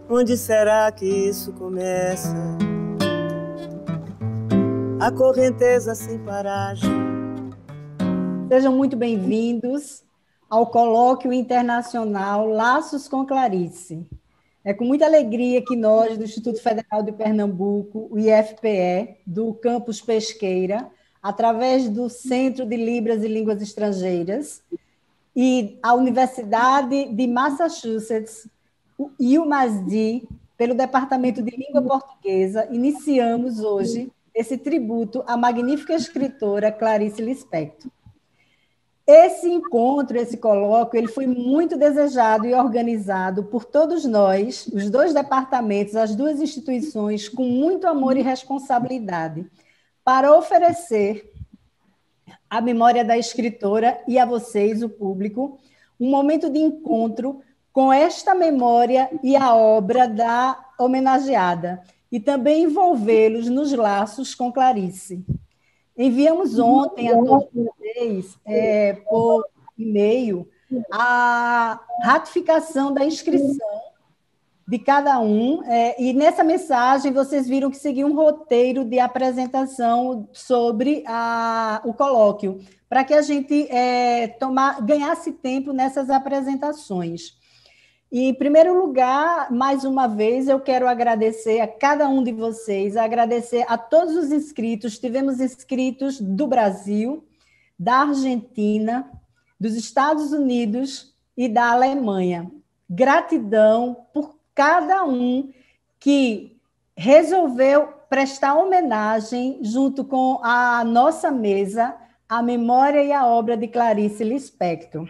Onde será que isso começa? A correnteza sem paragem. Sejam muito bem-vindos ao Colóquio Internacional Laços com Clarice. É com muita alegria que nós, do Instituto Federal de Pernambuco, o IFPE, do Campus Pesqueira, através do Centro de Libras e Línguas Estrangeiras, e a Universidade de Massachusetts, o UMassD, pelo Departamento de Língua Portuguesa, iniciamos hoje esse tributo à magnífica escritora Clarice Lispector. Esse encontro, esse colóquio, ele foi muito desejado e organizado por todos nós, os dois departamentos, as duas instituições, com muito amor e responsabilidade, para oferecer à memória da escritora e a vocês, o público, um momento de encontro com esta memória e a obra da homenageada, e também envolvê-los nos laços com Clarice. Enviamos ontem a todos vocês, por e-mail, a ratificação da inscrição de cada um, e nessa mensagem vocês viram que seguia um roteiro de apresentação sobre o colóquio, para que a gente ganhasse tempo nessas apresentações. E, em primeiro lugar, mais uma vez, eu quero agradecer a cada um de vocês, agradecer a todos os inscritos. Tivemos inscritos do Brasil, da Argentina, dos Estados Unidos e da Alemanha. Gratidão por cada um que resolveu prestar homenagem, junto com a nossa mesa, à memória e à obra de Clarice Lispector.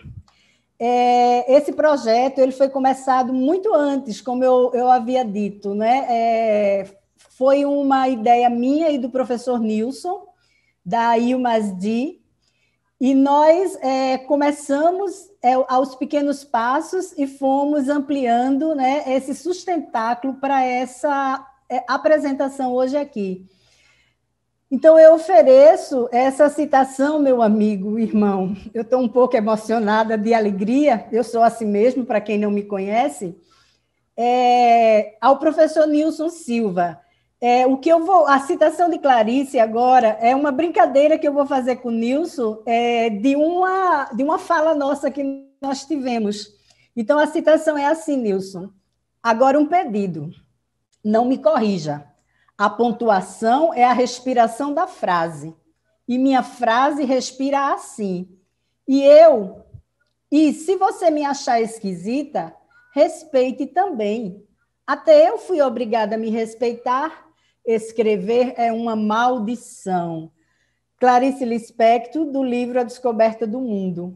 Esse projeto ele foi começado muito antes, como eu havia dito, né? Foi uma ideia minha e do professor Nilson, da UMassD, e nós começamos aos pequenos passos e fomos ampliando, né, esse sustentáculo para essa apresentação hoje aqui. Então, eu ofereço essa citação, meu amigo, irmão. Eu estou um pouco emocionada de alegria, eu sou assim mesmo, para quem não me conhece, ao professor Nilson Silva. A citação de Clarice agora é uma brincadeira que eu vou fazer com o Nilson, de uma fala nossa que nós tivemos. Então, a citação é assim, Nilson. Agora um pedido, não me corrija. A pontuação é a respiração da frase. E minha frase respira assim. E se você me achar esquisita, respeite também. Até eu fui obrigada a me respeitar. Escrever é uma maldição. Clarice Lispector, do livro A Descoberta do Mundo.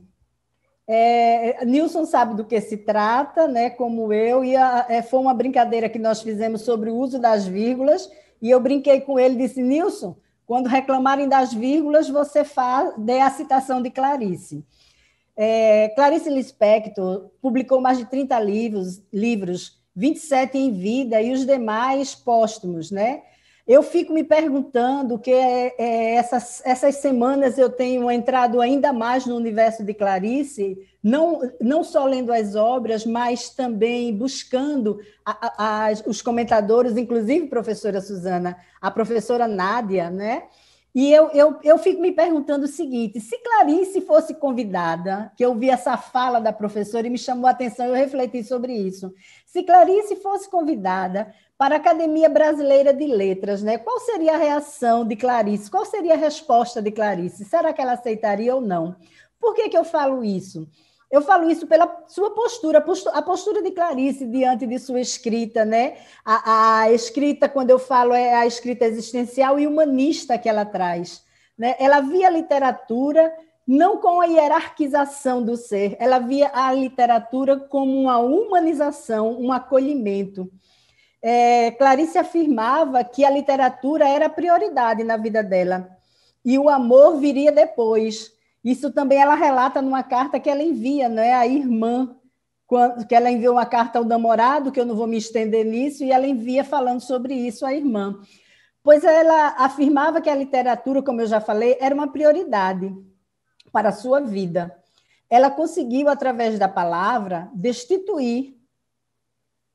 Nilson sabe do que se trata, né, como eu, e foi uma brincadeira que nós fizemos sobre o uso das vírgulas, e eu brinquei com ele e disse, Nilson, quando reclamarem das vírgulas, você dê a citação de Clarice. Clarice Lispector publicou mais de 30 livros, 27 em vida e os demais póstumos, né? Eu fico me perguntando que essas semanas eu tenho entrado ainda mais no universo de Clarice, não só lendo as obras, mas também buscando os comentadores, inclusive a professora Suzana, a professora Nádia, né? E eu fico me perguntando o seguinte, se Clarice fosse convidada, que eu vi essa fala da professora e me chamou a atenção, eu refleti sobre isso, se Clarice fosse convidada para a Academia Brasileira de Letras, né? Qual seria a reação de Clarice? Qual seria a resposta de Clarice? Será que ela aceitaria ou não? Por que eu falo isso? Eu falo isso pela sua postura, a postura de Clarice diante de sua escrita, né? A escrita, quando eu falo, é a escrita existencial e humanista que ela traz, né? Ela via a literatura não com a hierarquização do ser, ela via a literatura como uma humanização, um acolhimento. Clarice afirmava que a literatura era a prioridade na vida dela e o amor viria depois. Isso também ela relata numa carta que ela envia, né, à irmã, que ela enviou uma carta ao namorado, que eu não vou me estender nisso, e ela envia falando sobre isso à irmã. Pois ela afirmava que a literatura, como eu já falei, era uma prioridade para a sua vida. Ela conseguiu, através da palavra, destituir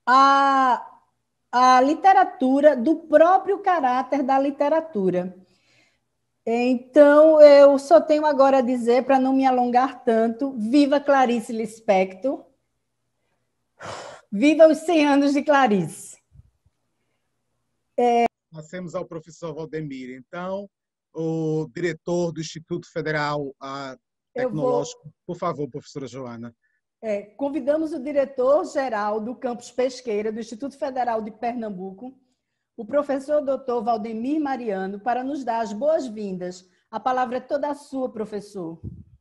a literatura, do próprio caráter da literatura. Então, eu só tenho agora a dizer, para não me alongar tanto, viva Clarice Lispector, viva os 100 anos de Clarice. Passemos ao professor Valdemir. Então, o diretor do Instituto Federal Tecnológico, por favor, professora Joana. Convidamos o diretor-geral do Campus Pesqueira, do Instituto Federal de Pernambuco, o professor Dr. Valdemir Mariano, para nos dar as boas-vindas. A palavra é toda sua, professor.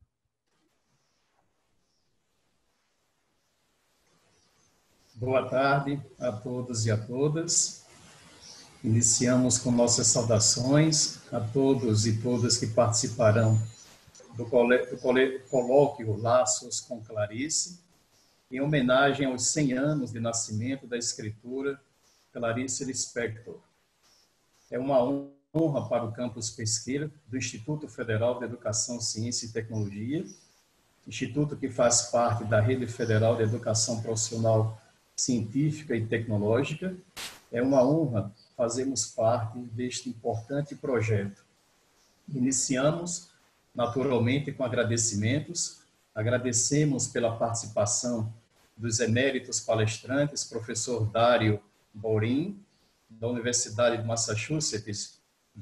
Boa tarde a todos e a todas. Iniciamos com nossas saudações a todos e todas que participarão do colóquio Laços com Clarice, em homenagem aos 100 anos de nascimento da escritora Clarice Lispector. É uma honra para o campus Pesqueira do Instituto Federal de Educação, Ciência e Tecnologia, instituto que faz parte da Rede Federal de Educação Profissional Científica e Tecnológica. É uma honra fazermos parte deste importante projeto. Iniciamos, naturalmente, com agradecimentos. Agradecemos pela participação dos eméritos palestrantes, professor Dário Borin, da Universidade de Massachusetts,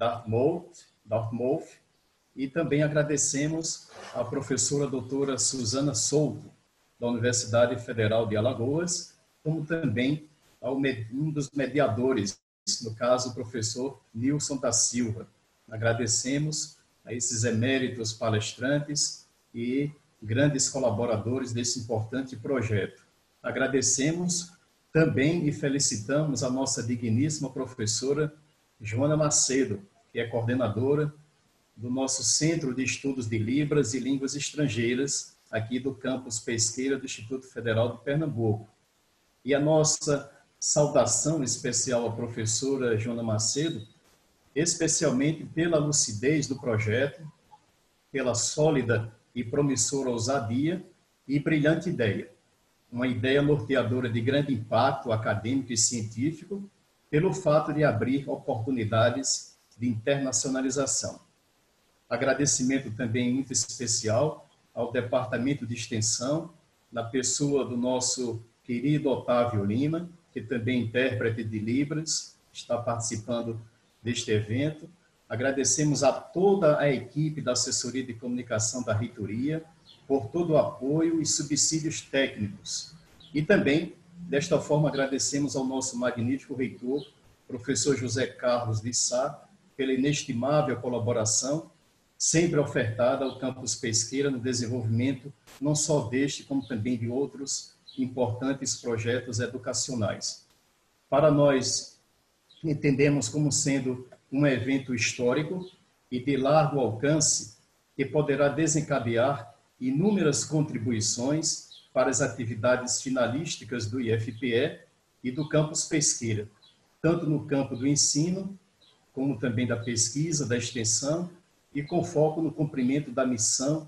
Dartmouth, e também agradecemos a professora doutora Suzana Souto, da Universidade Federal de Alagoas, como também ao um dos mediadores, no caso, o professor Nilson da Silva. Agradecemos a esses eméritos palestrantes e grandes colaboradores desse importante projeto. Agradecemos também e felicitamos a nossa digníssima professora Joana Macedo, que é coordenadora do nosso Centro de Estudos de Libras e Línguas Estrangeiras, aqui do campus Pesqueira do Instituto Federal de Pernambuco. E a nossa saudação especial à professora Joana Macedo, especialmente pela lucidez do projeto, pela sólida e promissora ousadia e brilhante ideia. Uma ideia norteadora de grande impacto acadêmico e científico, pelo fato de abrir oportunidades de internacionalização. Agradecimento também muito especial ao Departamento de Extensão, na pessoa do nosso querido Otávio Lima, que também é intérprete de Libras, está participando deste evento. Agradecemos a toda a equipe da Assessoria de Comunicação da Reitoria por todo o apoio e subsídios técnicos. E também, desta forma, agradecemos ao nosso magnífico reitor, professor José Carlos de Sá, pela inestimável colaboração sempre ofertada ao campus Pesqueira no desenvolvimento não só deste, como também de outros importantes projetos educacionais. Para nós, entendemos como sendo um evento histórico e de largo alcance que poderá desencadear inúmeras contribuições para as atividades finalísticas do IFPE e do campus Pesqueira, tanto no campo do ensino, como também da pesquisa, da extensão, e com foco no cumprimento da missão,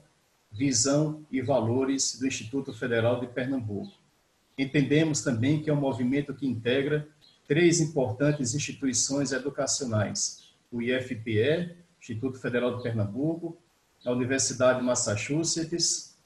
visão e valores do Instituto Federal de Pernambuco. Entendemos também que é um movimento que integra 3 importantes instituições educacionais: o IFPE, Instituto Federal de Pernambuco, a Universidade de Massachusetts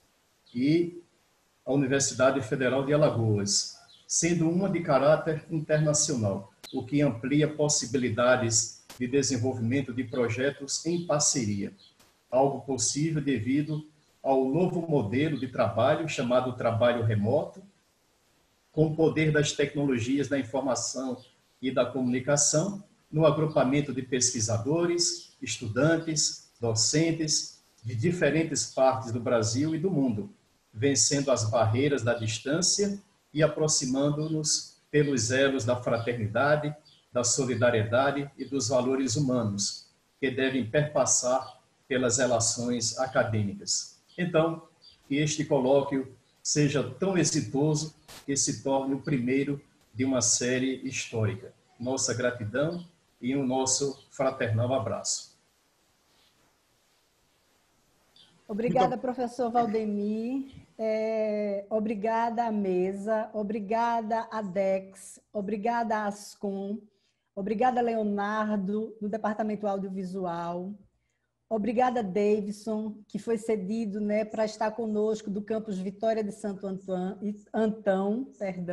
e a Universidade Federal de Alagoas, sendo uma de caráter internacional, o que amplia possibilidades de desenvolvimento de projetos em parceria, algo possível devido ao novo modelo de trabalho chamado trabalho remoto, com o poder das tecnologias da informação e da comunicação, no agrupamento de pesquisadores, estudantes, docentes de diferentes partes do Brasil e do mundo, vencendo as barreiras da distância e aproximando-nos pelos elos da fraternidade, da solidariedade e dos valores humanos, que devem perpassar pelas relações acadêmicas. Então, que este colóquio seja tão exitoso que se torne o primeiro de uma série histórica. Nossa gratidão e o nosso fraternal abraço. Obrigada, professor Valdemir. Obrigada à mesa, obrigada a Dex, obrigada a Ascom, obrigada a Leonardo, do Departamento Audiovisual, obrigada a Davidson, que foi cedido, né, para estar conosco do campus Vitória de Santo Antão.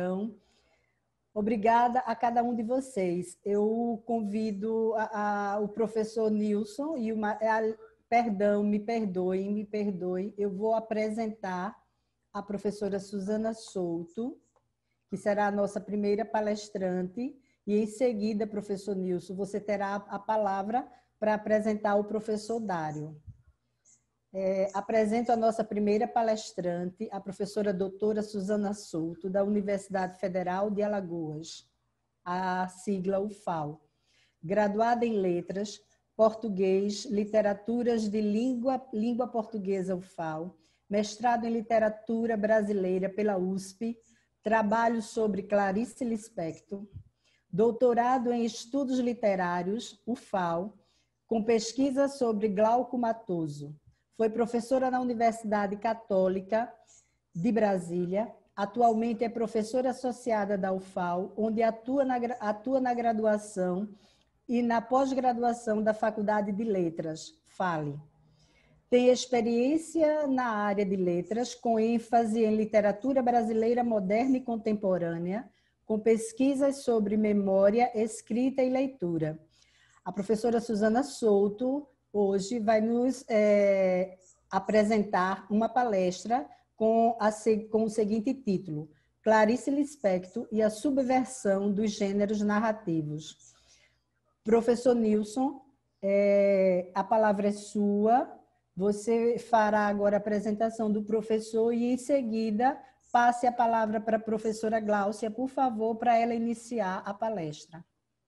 Obrigada a cada um de vocês. Eu convido o professor Nilson e me perdoem, eu vou apresentar a professora Suzana Souto, que será a nossa primeira palestrante, e em seguida, professor Nilson, você terá a palavra para apresentar o professor Dário. Apresento a nossa primeira palestrante, a professora doutora Suzana Souto, da Universidade Federal de Alagoas, a sigla UFAL, graduada em Letras, Português, Literaturas de Língua Portuguesa UFAL, mestrado em Literatura Brasileira pela USP, trabalho sobre Clarice Lispector, doutorado em Estudos Literários, UFAL, com pesquisa sobre Glauco Matoso. Foi professora na Universidade Católica de Brasília, atualmente é professora associada da UFAL, onde atua na graduação e na pós-graduação da Faculdade de Letras, FALE. Tem experiência na área de letras, com ênfase em literatura brasileira moderna e contemporânea, com pesquisas sobre memória, escrita e leitura. A professora Suzana Souto, hoje, vai nos apresentar uma palestra com o seguinte título: Clarice Lispector e a subversão dos gêneros narrativos. Professor Nilson, a palavra é sua. Você fará agora a apresentação do professor e, em seguida, passe a palavra para a professora Gláucia, por favor, para ela iniciar a palestra.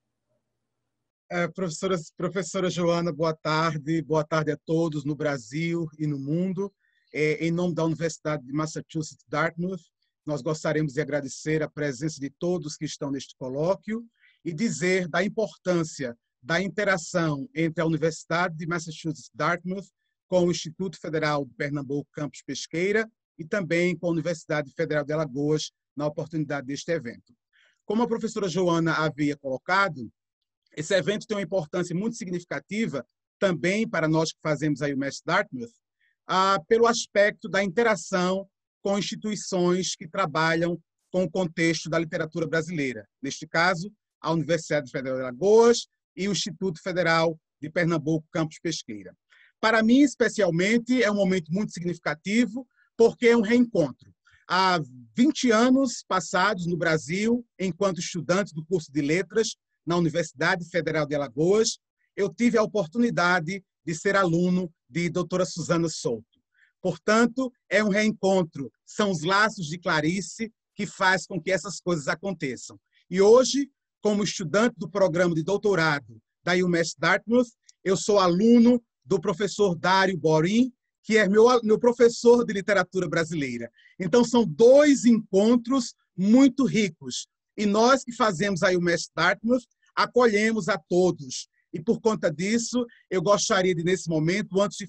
Professora Joana, boa tarde a todos no Brasil e no mundo. Em nome da Universidade de Massachusetts, Dartmouth, nós gostaríamos de agradecer a presença de todos que estão neste colóquio e dizer da importância da interação entre a Universidade de Massachusetts, Dartmouth, com o Instituto Federal de Pernambuco, Campus Pesqueira, e também com a Universidade Federal de Alagoas, na oportunidade deste evento. Como a professora Joana havia colocado, esse evento tem uma importância muito significativa também para nós que fazemos aí o UMass Dartmouth, pelo aspecto da interação com instituições que trabalham com o contexto da literatura brasileira. Neste caso, a Universidade Federal de Alagoas e o Instituto Federal de Pernambuco, Campus Pesqueira. Para mim, especialmente, é um momento muito significativo, porque é um reencontro. Há 20 anos passados no Brasil, enquanto estudante do curso de Letras, na Universidade Federal de Alagoas, eu tive a oportunidade de ser aluno de doutora Suzana Souto. Portanto, é um reencontro, são os laços de Clarice que faz com que essas coisas aconteçam. E hoje, como estudante do programa de doutorado da UMass Dartmouth, eu sou aluno do professor Dário Borim, que é meu professor de literatura brasileira. Então, são dois encontros muito ricos. E nós que fazemos a UMass Dartmouth, acolhemos a todos. E, por conta disso, eu gostaria de, nesse momento, antes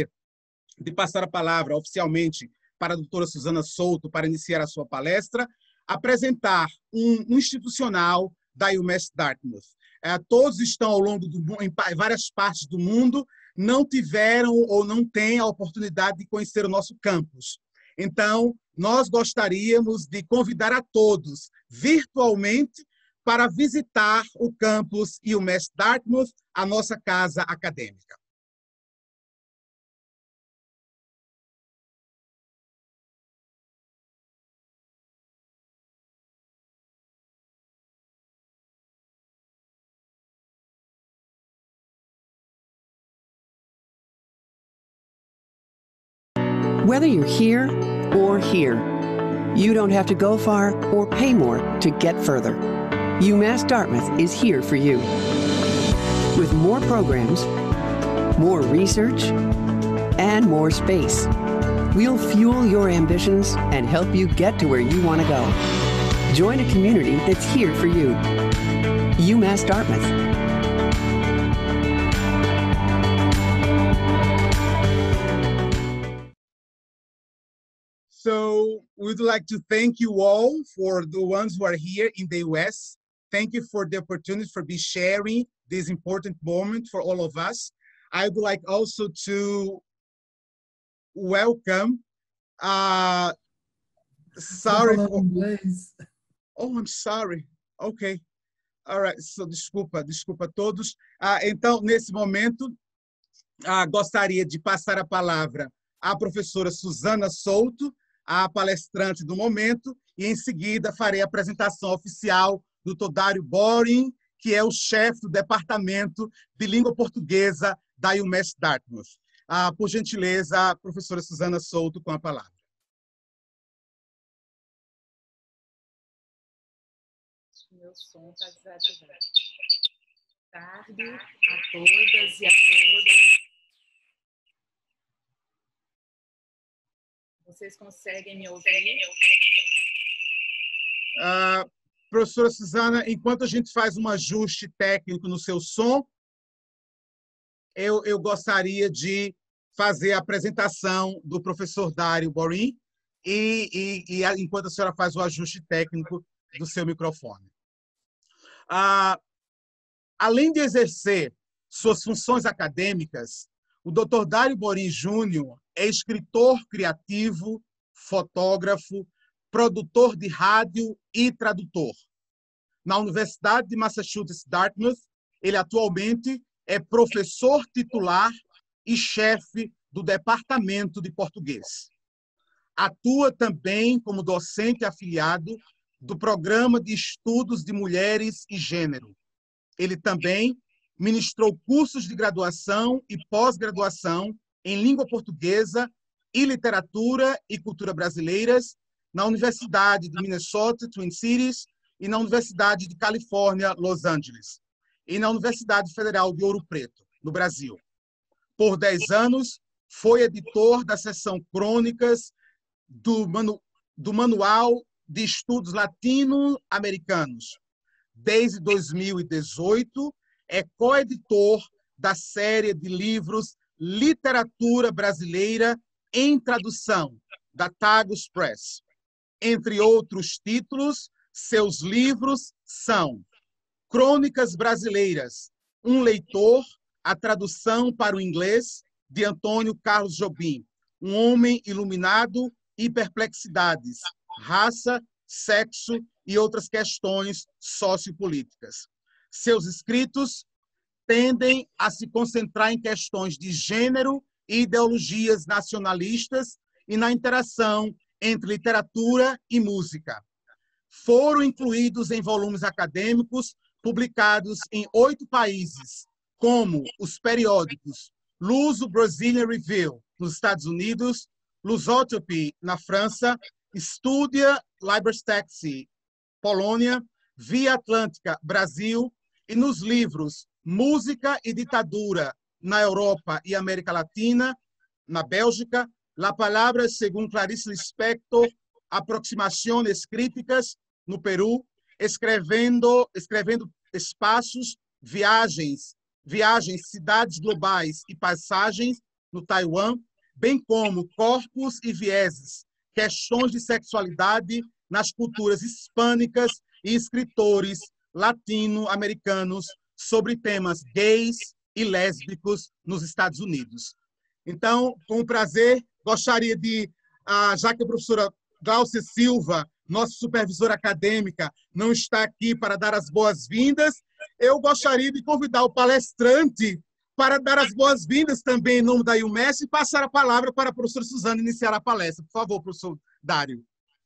de passar a palavra oficialmente para a doutora Suzana Souto, para iniciar a sua palestra, apresentar um institucional da UMass Dartmouth. Todos estão ao longo em várias partes do mundo, não tiveram ou não têm a oportunidade de conhecer o nosso campus. Então, nós gostaríamos de convidar a todos, virtualmente, para visitar o campus UMass Dartmouth, a nossa casa acadêmica. Whether you're here or here, you don't have to go far or pay more to get further. UMass Dartmouth is here for you. With more programs, more research, and more space, we'll fuel your ambitions and help you get to where you want to go. Join a community that's here for you. UMass Dartmouth. So would like to thank you all for the ones who are here in the US. Thank you for the opportunity for be sharing this important moment for all of us. I would like also to welcome, sorry. Oh, I'm sorry. Okay. All right. So, desculpa a todos. Então, nesse momento, gostaria de passar a palavra à professora Suzana Souto, a palestrante do momento, e em seguida farei a apresentação oficial do Dr. Dário Boring, que é o chefe do Departamento de Língua Portuguesa da UMass Dartmouth. Por gentileza, a professora Suzana Souto, com a palavra. Meu som está desativado. Boa tarde a todas e a todos. Vocês conseguem me ouvir? Professora Suzana, enquanto a gente faz um ajuste técnico no seu som, eu gostaria de fazer a apresentação do professor Dário Boring e enquanto a senhora faz o ajuste técnico do seu microfone. Além de exercer suas funções acadêmicas, o Dr. Dário Boring Júnior é escritor criativo, fotógrafo, produtor de rádio e tradutor. Na Universidade de Massachusetts Dartmouth, ele atualmente é professor titular e chefe do Departamento de Português. Atua também como docente afiliado do Programa de Estudos de Mulheres e Gênero. Ele também ministrou cursos de graduação e pós-graduação em língua portuguesa e literatura e cultura brasileiras na Universidade de Minnesota, Twin Cities, e na Universidade de Califórnia, Los Angeles, e na Universidade Federal de Ouro Preto, no Brasil. Por 10 anos, foi editor da seção Crônicas do Manual de Estudos Latino-Americanos. Desde 2018, é coeditor da série de livros Literatura Brasileira em Tradução, da Tagus Press. Entre outros títulos, seus livros são Crônicas Brasileiras, um leitor, a tradução para o inglês de Antônio Carlos Jobim, um homem iluminado e perplexidades, raça, sexo e outras questões sociopolíticas. Seus escritos tendem a se concentrar em questões de gênero e ideologias nacionalistas e na interação entre literatura e música. Foram incluídos em volumes acadêmicos publicados em 8 países, como os periódicos Luso-Brazilian Review, nos Estados Unidos, Lusotopy, na França, Studia Libertaxi, Polônia, Via Atlântica, Brasil, e nos livros Música e Ditadura na Europa e América Latina, na Bélgica, La Palabra segundo Clarice Lispector, Aproximações Críticas, no Peru, escrevendo espaços, viagens, cidades globais e paisagens, no Taiwan, bem como corpos e vieses, questões de sexualidade nas culturas hispânicas e escritores latino-americanos sobre temas gays e lésbicos nos Estados Unidos. Então, com prazer, gostaria de, já que a professora Glaucia Silva, nossa supervisora acadêmica, não está aqui para dar as boas-vindas, eu gostaria de convidar o palestrante para dar as boas-vindas também em nome da UMass e passar a palavra para a professora Suzana iniciar a palestra. Por favor, professor Dário.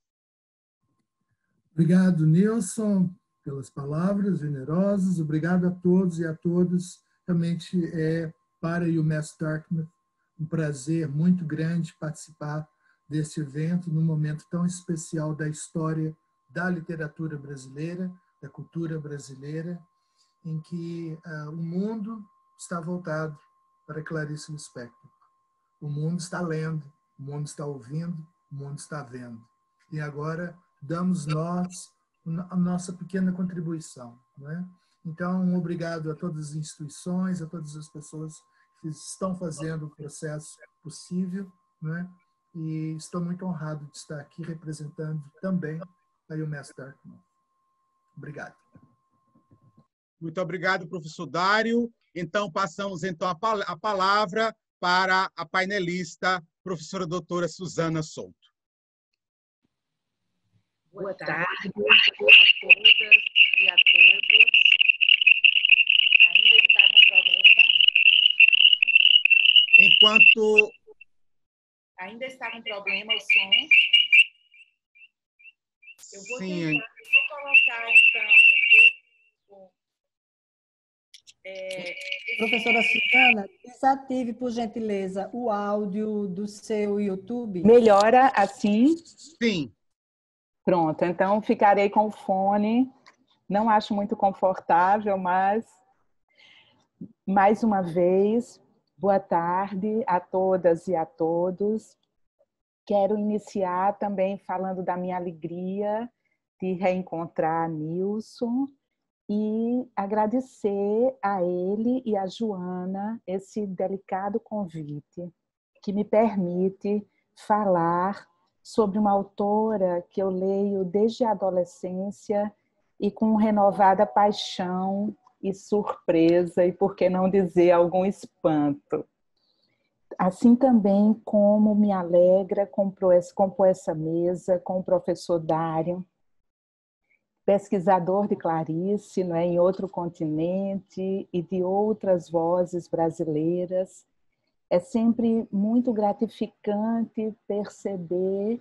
Obrigado, Nilson, pelas palavras generosas. Obrigado a todos e a todas. Realmente é para a UMass Dartmouth um prazer muito grande participar deste evento num momento tão especial da história da literatura brasileira, da cultura brasileira, em que o mundo está voltado para Clarice Lispector. O mundo está lendo, o mundo está ouvindo, o mundo está vendo. E agora damos nós a nossa pequena contribuição, não é? Então, um obrigado a todas as instituições, a todas as pessoas que estão fazendo o processo possível, não é? e estou muito honrado de estar aqui representando também a UMass Dartmouth. Obrigado. Muito obrigado, professor Dário. Então, passamos então a palavra para a painelista, professora doutora Suzana Souto. Boa tarde a todas e a todos. Ainda está com problema? Ainda está com problema o som? Eu vou tentar, vou colocar, então, Professora Suzana, desative, por gentileza, o áudio do seu YouTube. Melhora assim? Sim. Pronto, então ficarei com o fone. Não acho muito confortável, mas, mais uma vez, boa tarde a todas e a todos. Quero iniciar também falando da minha alegria de reencontrar Nilson e agradecer a ele e a Joana esse delicado convite que me permite falar sobre uma autora que eu leio desde a adolescência e com renovada paixão e surpresa, e por que não dizer algum espanto. Assim também como me alegra compor essa mesa com o professor Dário, pesquisador de Clarice, não é, em outro continente e de outras vozes brasileiras. É sempre muito gratificante perceber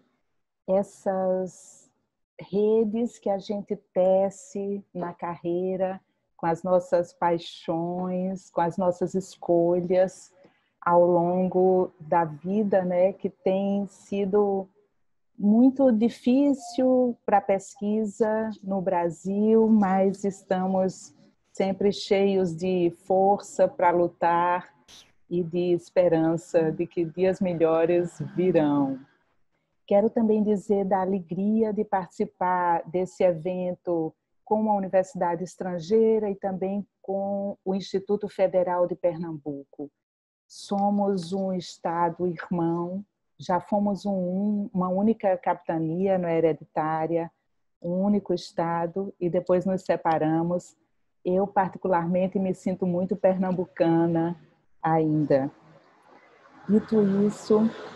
essas redes que a gente tece na carreira, com as nossas paixões, com as nossas escolhas ao longo da vida, né, que tem sido muito difícil para a pesquisa no Brasil, mas estamos sempre cheios de força para lutar e de esperança de que dias melhores virão. Quero também dizer da alegria de participar desse evento com uma universidade estrangeira e também com o Instituto Federal de Pernambuco. Somos um estado irmão, já fomos uma única capitania, não é, hereditária, um único estado, e depois nos separamos. Eu, particularmente, me sinto muito pernambucana ainda. Dito isso,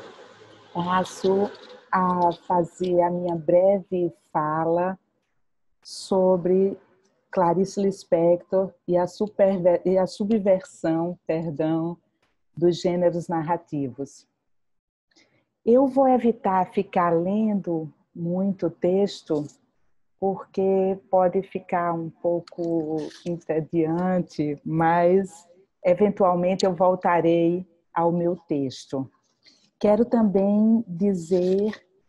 passo a fazer a minha breve fala sobre Clarice Lispector e a subversão, dos gêneros narrativos. Eu vou evitar ficar lendo muito texto, porque pode ficar um pouco entediante, mas eventualmente eu voltarei ao meu texto. Quero também dizer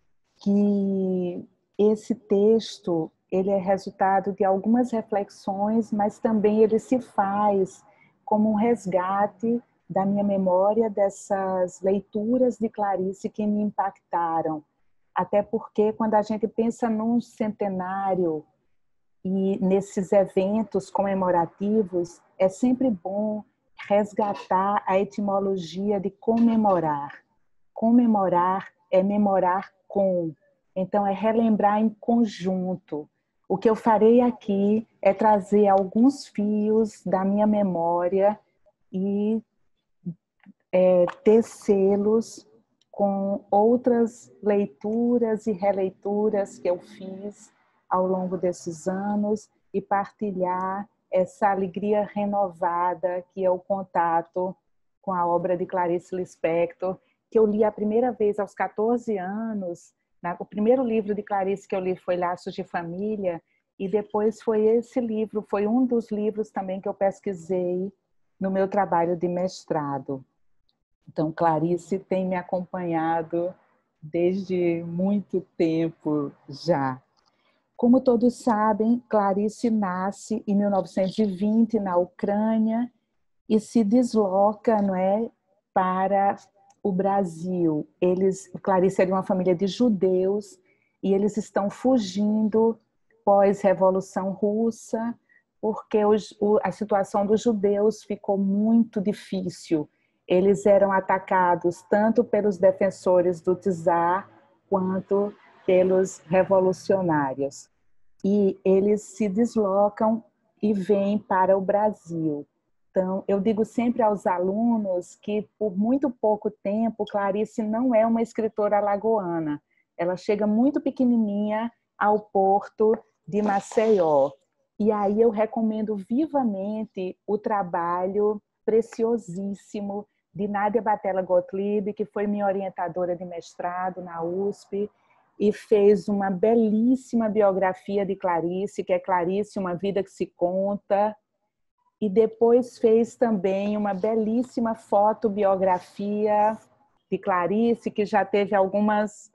que esse texto ele é resultado de algumas reflexões, mas também ele se faz como um resgate da minha memória dessas leituras de Clarice que me impactaram. Até porque quando a gente pensa num centenário e nesses eventos comemorativos, é sempre bom resgatar a etimologia de comemorar. Comemorar é memorar com. Então, é relembrar em conjunto. O que eu farei aqui é trazer alguns fios da minha memória e tecê-los com outras leituras e releituras que eu fiz ao longo desses anos e partilhar essa alegria renovada que é o contato com a obra de Clarice Lispector, que eu li a primeira vez aos 14 anos. O primeiro livro de Clarice que eu li foi Laços de Família, e depois foi esse livro, foi um dos livros também que eu pesquisei no meu trabalho de mestrado. Então, Clarice tem me acompanhado desde muito tempo já. Como todos sabem, Clarice nasce em 1920 na Ucrânia e se desloca, não é, para o Brasil. Clarice é de uma família de judeus e eles estão fugindo pós-Revolução Russa porque a situação dos judeus ficou muito difícil. eles eram atacados tanto pelos defensores do czar quanto pelos revolucionários. E eles se deslocam e vêm para o Brasil. Então, eu digo sempre aos alunos que, por muito pouco tempo, Clarice não é uma escritora alagoana. Ela chega muito pequenininha ao porto de Maceió. E aí eu recomendo vivamente o trabalho preciosíssimo de Nádia Batella Gottlieb, que foi minha orientadora de mestrado na USP, e fez uma belíssima biografia de Clarice, que é Clarice, Uma Vida que se Conta, e depois fez também uma belíssima fotobiografia de Clarice, que já teve algumas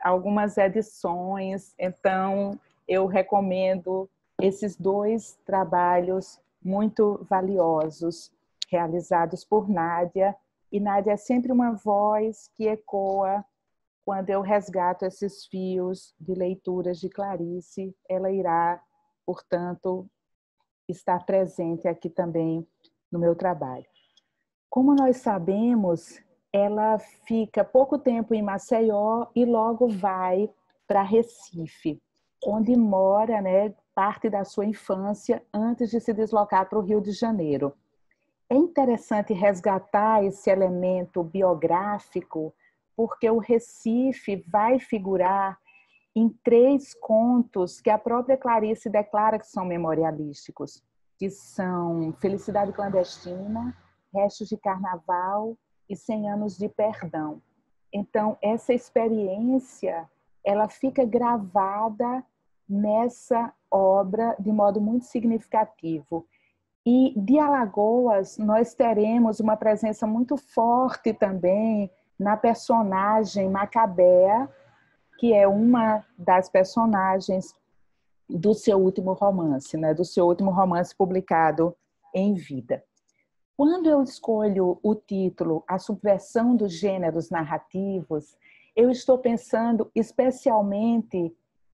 edições. Então, eu recomendo esses 2 trabalhos muito valiosos, realizados por Nádia. E Nádia é sempre uma voz que ecoa quando eu resgato esses fios de leituras de Clarice. Ela irá, portanto, estar presente aqui também no meu trabalho. Como nós sabemos, ela fica pouco tempo em Maceió e logo vai para Recife, onde mora, né, parte da sua infância antes de se deslocar para o Rio de Janeiro. É interessante resgatar esse elemento biográfico, porque o Recife vai figurar em 3 contos que a própria Clarice declara que são memorialísticos, que são Felicidade Clandestina, Restos de Carnaval e 100 Anos de Perdão. Então, essa experiência, ela fica gravada nessa obra de modo muito significativo. E de Alagoas, nós teremos uma presença muito forte também na personagem Macabea, que é uma das personagens do seu último romance, né? Do seu último romance publicado em vida. Quando eu escolho o título A Subversão dos Gêneros Narrativos, eu estou pensando especialmente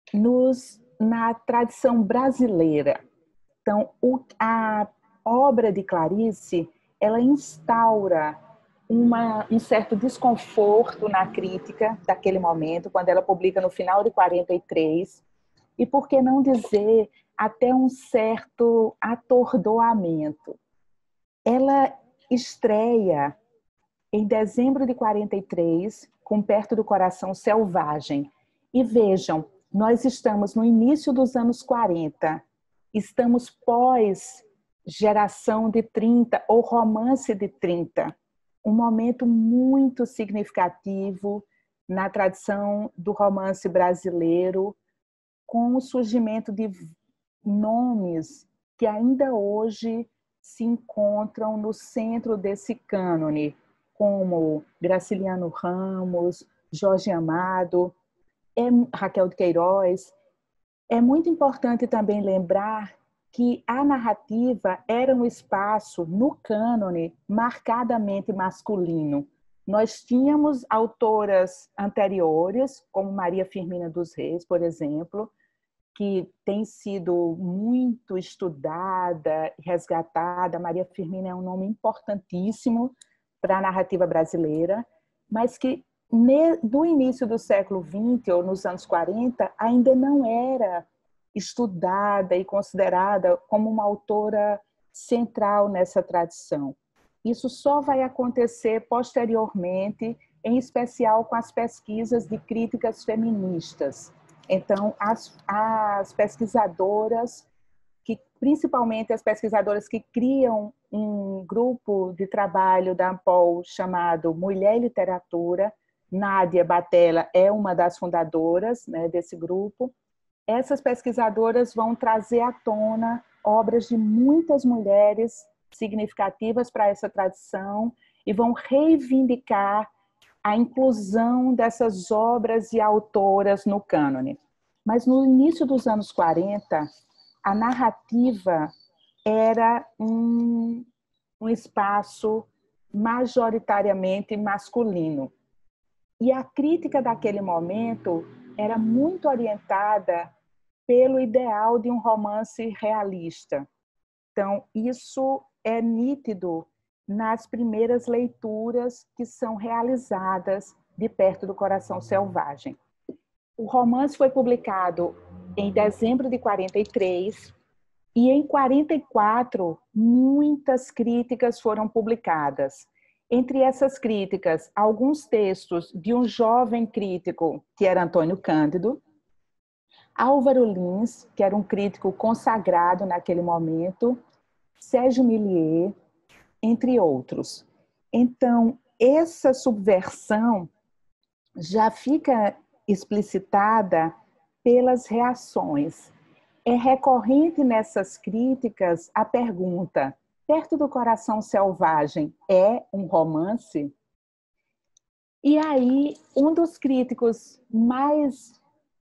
na tradição brasileira. Então, a obra de Clarice, ela instaura um certo desconforto na crítica daquele momento, quando ela publica no final de 43, e por que não dizer até um certo atordoamento. Ela estreia em dezembro de 43, com Perto do Coração Selvagem. E vejam, nós estamos no início dos anos 40, estamos pós geração de 30 ou romance de 30, um momento muito significativo na tradição do romance brasileiro, com o surgimento de nomes que ainda hoje se encontram no centro desse cânone, como Graciliano Ramos, Jorge Amado, Raquel de Queiroz. É muito importante também lembrar que a narrativa era um espaço, no cânone, marcadamente masculino. Nós tínhamos autoras anteriores, como Maria Firmina dos Reis, por exemplo, que tem sido muito estudada e resgatada. Maria Firmina é um nome importantíssimo para a narrativa brasileira, mas que do início do século XX, ou nos anos 40, ainda não era estudada e considerada como uma autora central nessa tradição. Isso só vai acontecer posteriormente, em especial com as pesquisas de críticas feministas. Então, as pesquisadoras, principalmente as pesquisadoras que criam um grupo de trabalho da ANPOL chamado Mulher e Literatura, Nádia Batella é uma das fundadoras, né, desse grupo. Essas pesquisadoras vão trazer à tona obras de muitas mulheres significativas para essa tradição e vão reivindicar a inclusão dessas obras e autoras no cânone. Mas no início dos anos 40, a narrativa era um espaço majoritariamente masculino. E a crítica daquele momento era muito orientada pelo ideal de um romance realista. Então, isso é nítido nas primeiras leituras que são realizadas de Perto do Coração Selvagem. O romance foi publicado em dezembro de 43 e em 44 muitas críticas foram publicadas. Entre essas críticas, alguns textos de um jovem crítico, que era Antônio Cândido, Álvaro Lins, que era um crítico consagrado naquele momento, Sérgio Millier, entre outros. Então, essa subversão já fica explicitada pelas reações. É recorrente nessas críticas a pergunta: Perto do Coração Selvagem é um romance? E aí, um dos críticos mais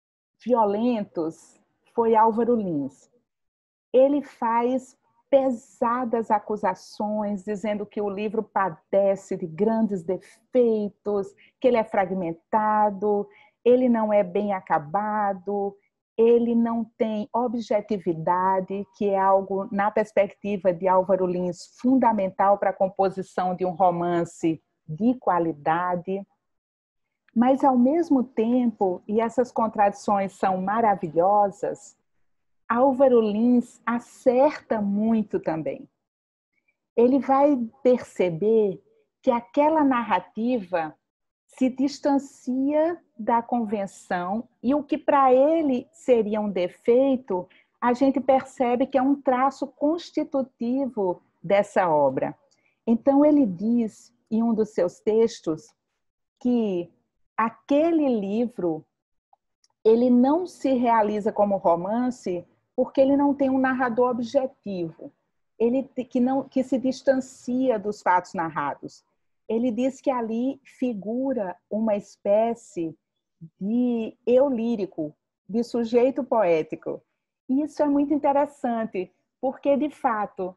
violentos foi Álvaro Lins. Ele faz pesadas acusações, dizendo que o livro padece de grandes defeitos, que ele é fragmentado, ele não é bem acabado, ele não tem objetividade, que é algo, na perspectiva de Álvaro Lins, fundamental para a composição de um romance de qualidade. Mas, ao mesmo tempo, e essas contradições são maravilhosas, Álvaro Lins acerta muito também. Ele vai perceber que aquela narrativa se distancia da convenção e o que para ele seria um defeito, a gente percebe que é um traço constitutivo dessa obra. Então, ele diz, em um dos seus textos, que aquele livro ele não se realiza como romance porque ele não tem um narrador objetivo, que se distancia dos fatos narrados. Ele diz que ali figura uma espécie de eu lírico, de sujeito poético. E isso é muito interessante, porque, de fato,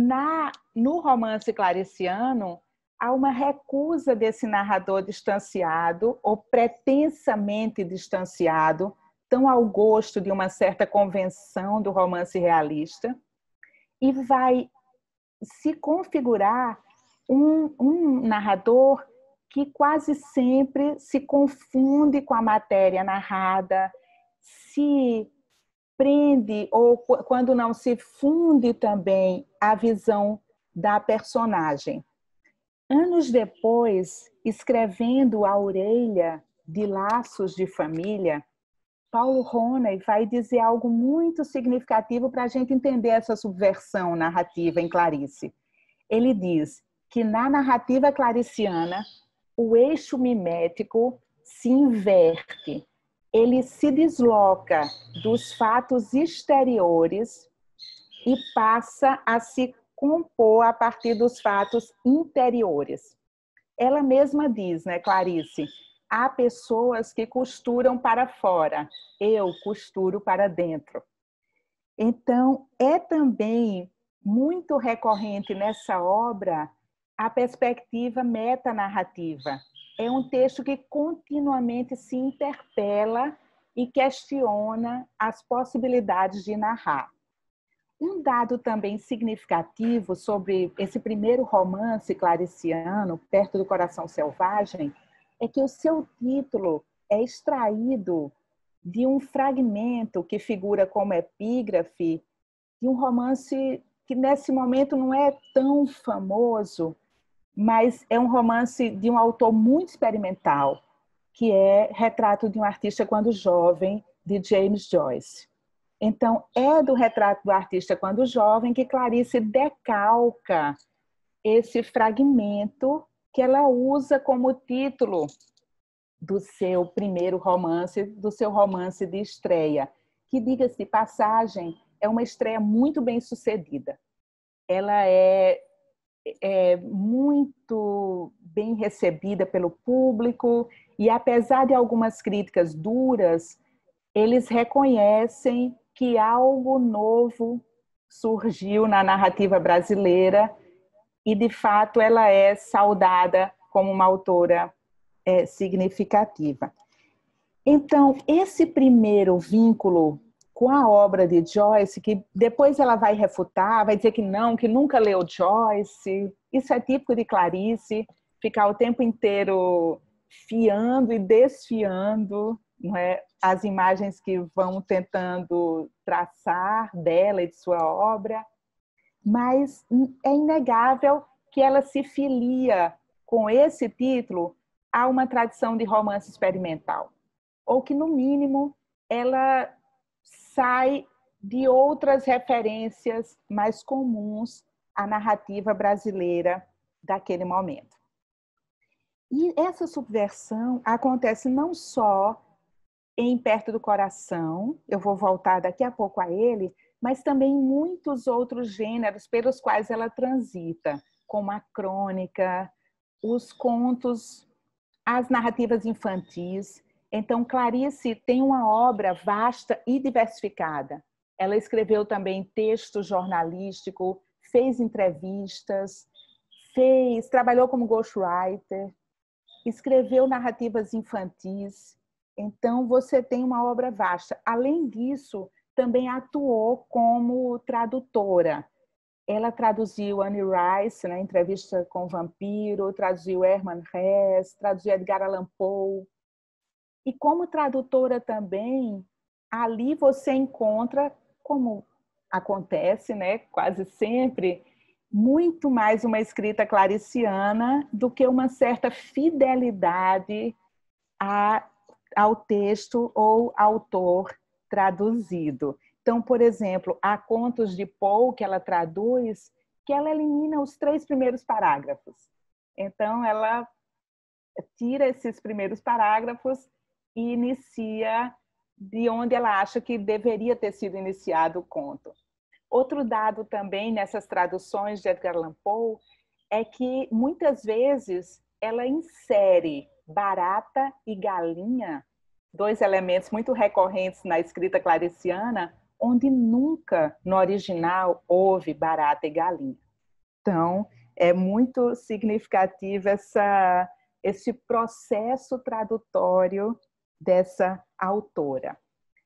no romance clariciano, há uma recusa desse narrador distanciado, ou pretensamente distanciado, tão ao gosto de uma certa convenção do romance realista, e vai se configurar um narrador que quase sempre se confunde com a matéria narrada, se prende, ou quando não se funde também a visão da personagem. Anos depois, escrevendo A Orelha de Laços de Família, Paulo Roney vai dizer algo muito significativo para a gente entender essa subversão narrativa em Clarice. Ele diz que na narrativa clariciana, o eixo mimético se inverte. Ele se desloca dos fatos exteriores e passa a se compor a partir dos fatos interiores. Ela mesma diz, né, Clarice? Há pessoas que costuram para fora, eu costuro para dentro. Então, é também muito recorrente nessa obra a perspectiva metanarrativa. É um texto que continuamente se interpela e questiona as possibilidades de narrar. Um dado também significativo sobre esse primeiro romance clariciano, Perto do Coração Selvagem, é que o seu título é extraído de um fragmento que figura como epígrafe de um romance que nesse momento não é tão famoso, mas é um romance de um autor muito experimental, que é Retrato de um Artista Quando Jovem, de James Joyce. Então, é do Retrato do Artista Quando Jovem que Clarice decalca esse fragmento que ela usa como título do seu primeiro romance, do seu romance de estreia, que, diga-se de passagem, é uma estreia muito bem sucedida. Ela é muito bem recebida pelo público e, apesar de algumas críticas duras, eles reconhecem que algo novo surgiu na narrativa brasileira e, de fato, ela é saudada como uma autora significativa. Então, esse primeiro vínculo com a obra de Joyce, que depois ela vai refutar, vai dizer que não, que nunca leu Joyce, Isso é típico de Clarice, ficar o tempo inteiro fiando e desfiando, não é, as imagens que vão tentando traçar dela e de sua obra, mas é inegável que ela se filia com esse título a uma tradição de romance experimental, ou que, no mínimo, ela sai de outras referências mais comuns à narrativa brasileira daquele momento. E essa subversão acontece não só em Perto do Coração, eu vou voltar daqui a pouco a ele, mas também em muitos outros gêneros pelos quais ela transita, como a crônica, os contos, as narrativas infantis. Então, Clarice tem uma obra vasta e diversificada. Ela escreveu também texto jornalístico, fez entrevistas, trabalhou como ghostwriter, escreveu narrativas infantis. Então, você tem uma obra vasta. Além disso, também atuou como tradutora. Ela traduziu Anne Rice, né, Entrevista com o Vampiro, traduziu Hermann Hesse, traduziu Edgar Allan Poe. E como tradutora também, ali você encontra, como acontece, né, quase sempre, muito mais uma escrita clariciana do que uma certa fidelidade ao texto ou autor traduzido. Então, por exemplo, há contos de Poe que ela traduz, que ela elimina os 3 primeiros parágrafos. Então, ela tira esses primeiros parágrafos e inicia de onde ela acha que deveria ter sido iniciado o conto. Outro dado também nessas traduções de Edgar Allan Poe é que, muitas vezes, ela insere barata e galinha, 2 elementos muito recorrentes na escrita clariciana, onde nunca, no original, houve barata e galinha. Então, é muito significativo esse processo tradutório dessa autora.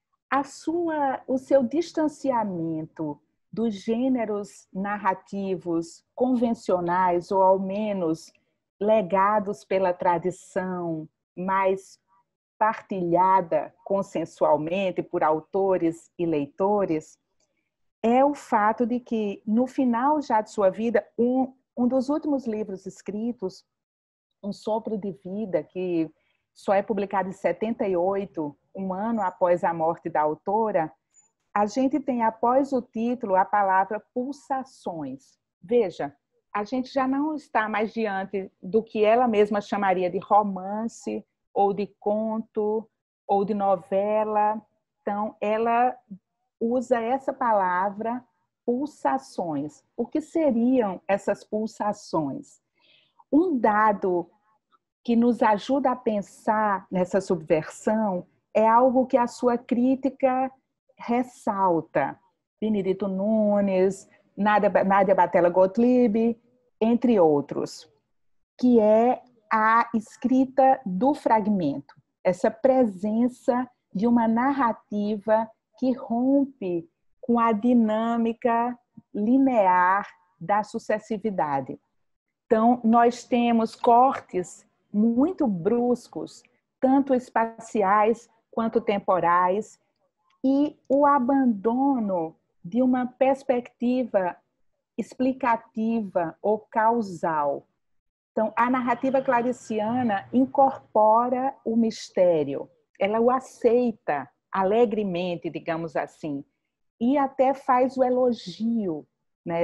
O seu distanciamento dos gêneros narrativos convencionais, ou ao menos legados pela tradição, mais partilhada consensualmente por autores e leitores, é o fato de que, no final já de sua vida, um dos últimos livros escritos, Um Sopro de Vida, que só é publicado em 78, um ano após a morte da autora, a gente tem, após o título, a palavra pulsações. Veja, a gente já não está mais diante do que ela mesma chamaria de romance, ou de conto, ou de novela. Então, ela usa essa palavra pulsações. O que seriam essas pulsações? Um dado que nos ajuda a pensar nessa subversão é algo que a sua crítica ressalta. Benedito Nunes, Nádia Batella Gottlieb, entre outros, que é a escrita do fragmento, essa presença de uma narrativa que rompe com a dinâmica linear da sucessividade. Então, nós temos cortes muito bruscos, tanto espaciais quanto temporais, e o abandono de uma perspectiva explicativa ou causal. Então, a narrativa clariciana incorpora o mistério, ela o aceita alegremente, digamos assim, e até faz o elogio, né,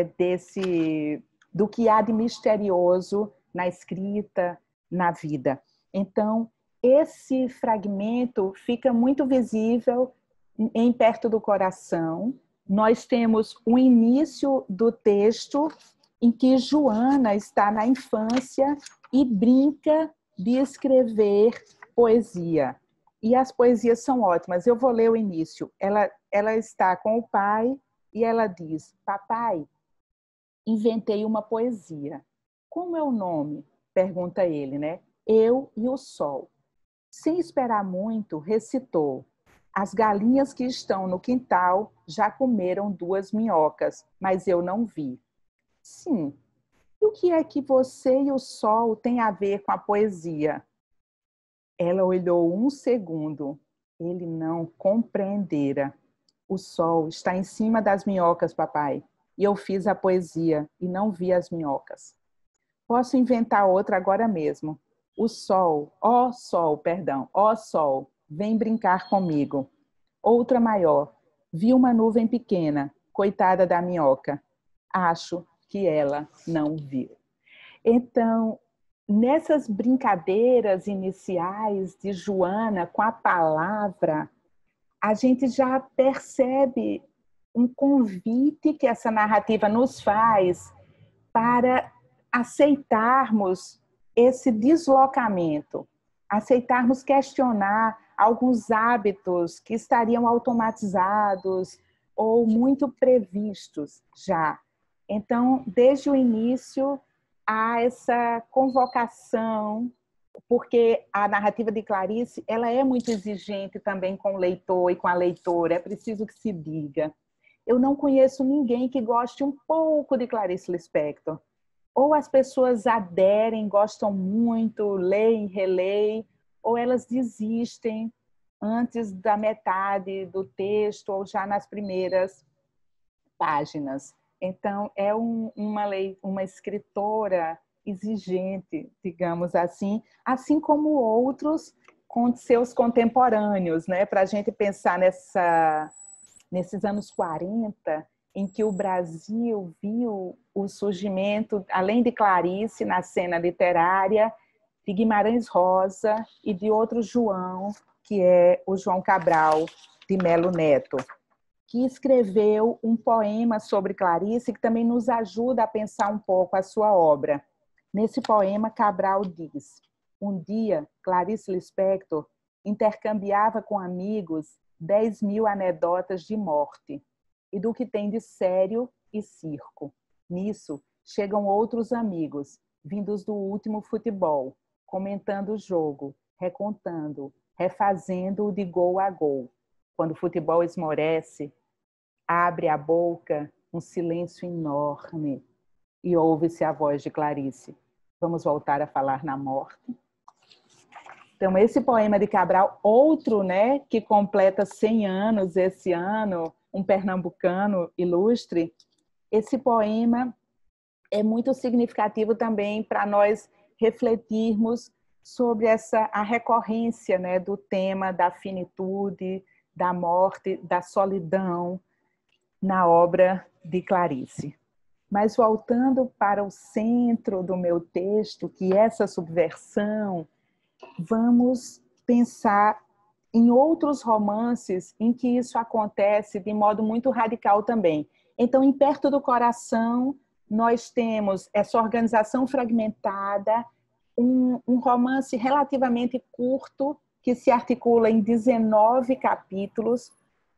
do que há de misterioso na escrita, na vida. Então, esse fragmento fica muito visível em Perto do Coração. Nós temos o início do texto em que Joana está na infância e brinca de escrever poesia. E as poesias são ótimas. Eu vou ler o início. Ela está com o pai e ela diz: papai, inventei uma poesia. Como é o nome? Pergunta ele, né? Eu e o Sol. Sem esperar muito, recitou: as galinhas que estão no quintal já comeram 2 minhocas, mas eu não vi. Sim, E o que é que você e o sol têm a ver com a poesia? Ela olhou um segundo. Ele não compreendera. O sol está em cima das minhocas, papai. E eu fiz a poesia e não vi as minhocas. Posso inventar outra agora mesmo. O sol, ó sol, vem brincar comigo. Outra maior. Vi uma nuvem pequena, coitada da minhoca. Acho que ela não viu. Então, nessas brincadeiras iniciais de Joana com a palavra, a gente já percebe um convite que essa narrativa nos faz para aceitarmos esse deslocamento, aceitarmos questionar alguns hábitos que estariam automatizados ou muito previstos já. Então, desde o início, há essa convocação, porque a narrativa de Clarice ela é muito exigente também com o leitor e com a leitora, é preciso que se diga. Eu não conheço ninguém que goste um pouco de Clarice Lispector. Ou as pessoas aderem, gostam muito, leem, releem, ou elas desistem antes da metade do texto ou já nas primeiras páginas. Então, é uma escritora exigente, digamos assim como outros com seus contemporâneos, né? Para a gente pensar nesses anos 40, em que o Brasil viu o surgimento, além de Clarice, na cena literária, de Guimarães Rosa e de outro João, que é o João Cabral de Melo Neto, que escreveu um poema sobre Clarice, que também nos ajuda a pensar um pouco a sua obra. Nesse poema, Cabral diz: um dia, Clarice Lispector intercambiava com amigos 10.000 anedotas de morte e do que tem de sério e circo. Nisso, chegam outros amigos, vindos do último futebol, comentando o jogo, recontando, refazendo-o de gol a gol. Quando o futebol esmorece, abre a boca um silêncio enorme e ouve-se a voz de Clarice. Vamos voltar a falar na morte? Então, esse poema de Cabral, outro, né, que completa 100 anos esse ano, um pernambucano ilustre, esse poema é muito significativo também para nós refletirmos sobre a recorrência, né, do tema da finitude, da morte, da solidão na obra de Clarice. Mas voltando para o centro do meu texto, que é essa subversão, vamos pensar em outros romances em que isso acontece de modo muito radical também. Então, em Perto do Coração, nós temos essa organização fragmentada, um romance relativamente curto, que se articula em 19 capítulos,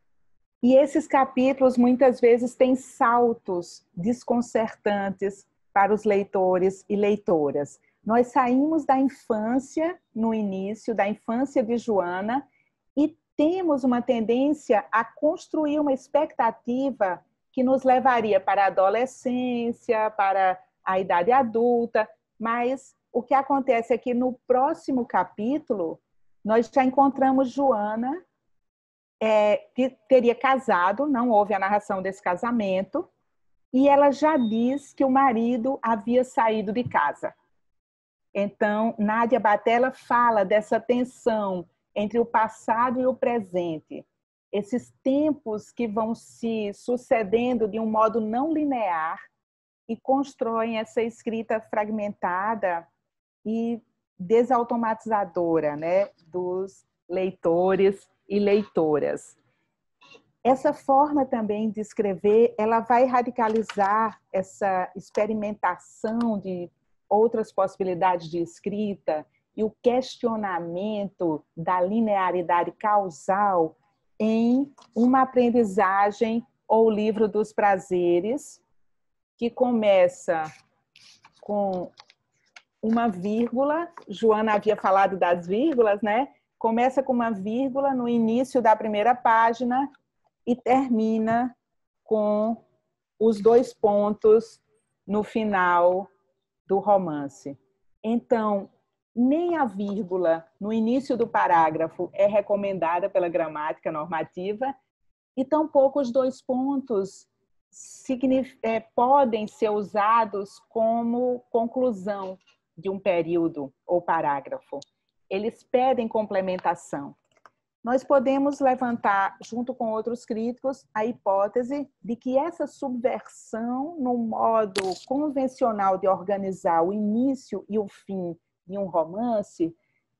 e esses capítulos muitas vezes têm saltos desconcertantes para os leitores e leitoras. Nós saímos da infância, no início, da infância de Joana, e temos uma tendência a construir uma expectativa que nos levaria para a adolescência, para a idade adulta, mas o que acontece é que no próximo capítulo nós já encontramos Joana, que teria casado, não houve a narração desse casamento, e ela já diz que o marido havia saído de casa. Então, Nádia Batella fala dessa tensão entre o passado e o presente, esses tempos que vão se sucedendo de um modo não linear e constroem essa escrita fragmentada e desautomatizadora, né, dos leitores e leitoras. Essa forma também de escrever, ela vai radicalizar essa experimentação de outras possibilidades de escrita e o questionamento da linearidade causal em uma aprendizagem ou livro dos prazeres, que começa com uma vírgula. Joana havia falado das vírgulas, né? Começa com uma vírgula no início da primeira página e termina com os 2 pontos no final do romance. Então, nem a vírgula no início do parágrafo é recomendada pela gramática normativa e tampouco os dois pontos podem ser usados como conclusão de um período ou parágrafo. Eles pedem complementação. Nós podemos levantar, junto com outros críticos, a hipótese de que essa subversão no modo convencional de organizar o início e o fim de um romance,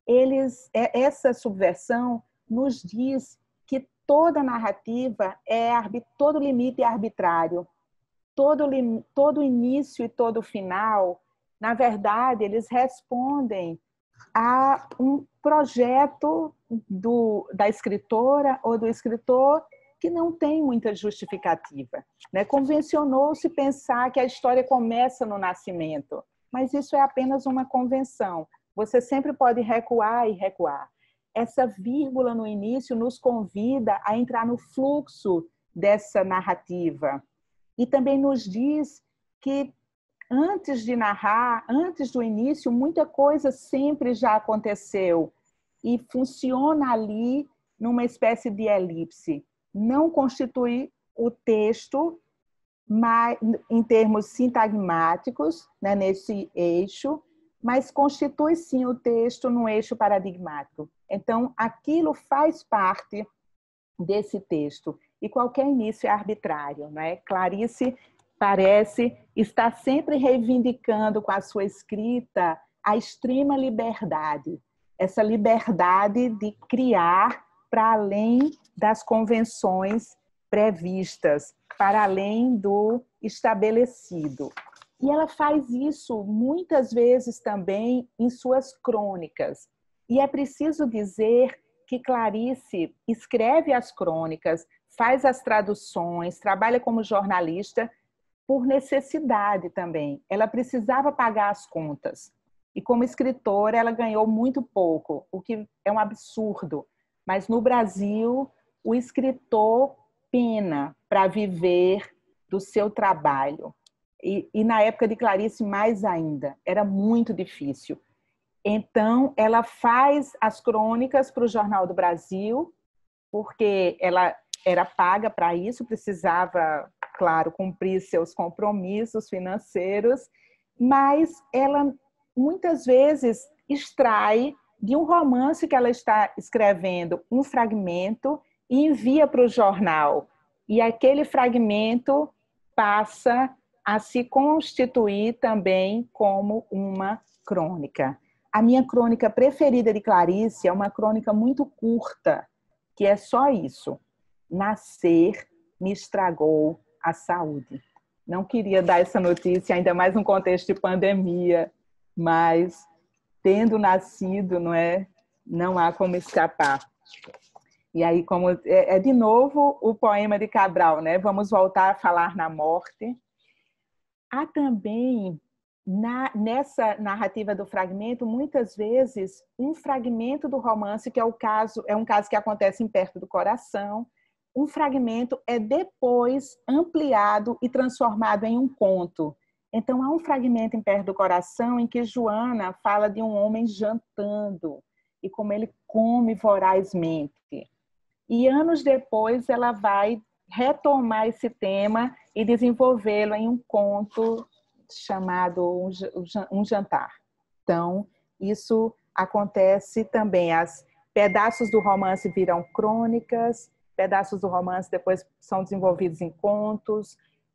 essa subversão nos diz que toda narrativa todo limite é arbitrário. Todo início e todo final, na verdade, eles respondem a um projeto da escritora ou do escritor que não tem muita justificativa, né? Convencionou-se pensar que a história começa no nascimento, mas isso é apenas uma convenção. Você sempre pode recuar e recuar. Essa vírgula no início nos convida a entrar no fluxo dessa narrativa e também nos diz que antes de narrar, antes do início, muita coisa sempre já aconteceu e funciona ali numa espécie de elipse. Não constitui o texto mas, em termos sintagmáticos, né, nesse eixo, mas constitui sim o texto no eixo paradigmático. Então, aquilo faz parte desse texto e qualquer início é arbitrário, né? Clarice parece estar sempre reivindicando com a sua escrita a extrema liberdade, essa liberdade de criar para além das convenções previstas, para além do estabelecido. E ela faz isso muitas vezes também em suas crônicas. E é preciso dizer que Clarice escreve as crônicas, faz as traduções, trabalha como jornalista, por necessidade também. Ela precisava pagar as contas. E como escritora, ela ganhou muito pouco, o que é um absurdo. Mas no Brasil, o escritor pena para viver do seu trabalho. E na época de Clarice, mais ainda. Era muito difícil. Então, ela faz as crônicas para o Jornal do Brasil, porque ela era paga para isso, precisava, claro, cumprir seus compromissos financeiros, mas ela muitas vezes extrai de um romance que ela está escrevendo um fragmento e envia para o jornal. E aquele fragmento passa a se constituir também como uma crônica. A minha crônica preferida de Clarice é uma crônica muito curta, que é só isso. Nascer me estragou a saúde. Não queria dar essa notícia, ainda mais num contexto de pandemia, mas tendo nascido, não há como escapar. E aí, como é de novo o poema de Cabral, né? Vamos voltar a falar na morte. Há também, nessa narrativa do fragmento, muitas vezes, um fragmento do romance, que é um caso que acontece em Perto do Coração, um fragmento é depois ampliado e transformado em um conto. Então, há um fragmento em Perto do Coração em que Joana fala de um homem jantando e como ele come vorazmente. E anos depois ela vai retomar esse tema e desenvolvê-lo em um conto chamado Um Jantar. Então, isso acontece também. Pedaços do romance viram crônicas, pedaços do romance depois são desenvolvidos em contos.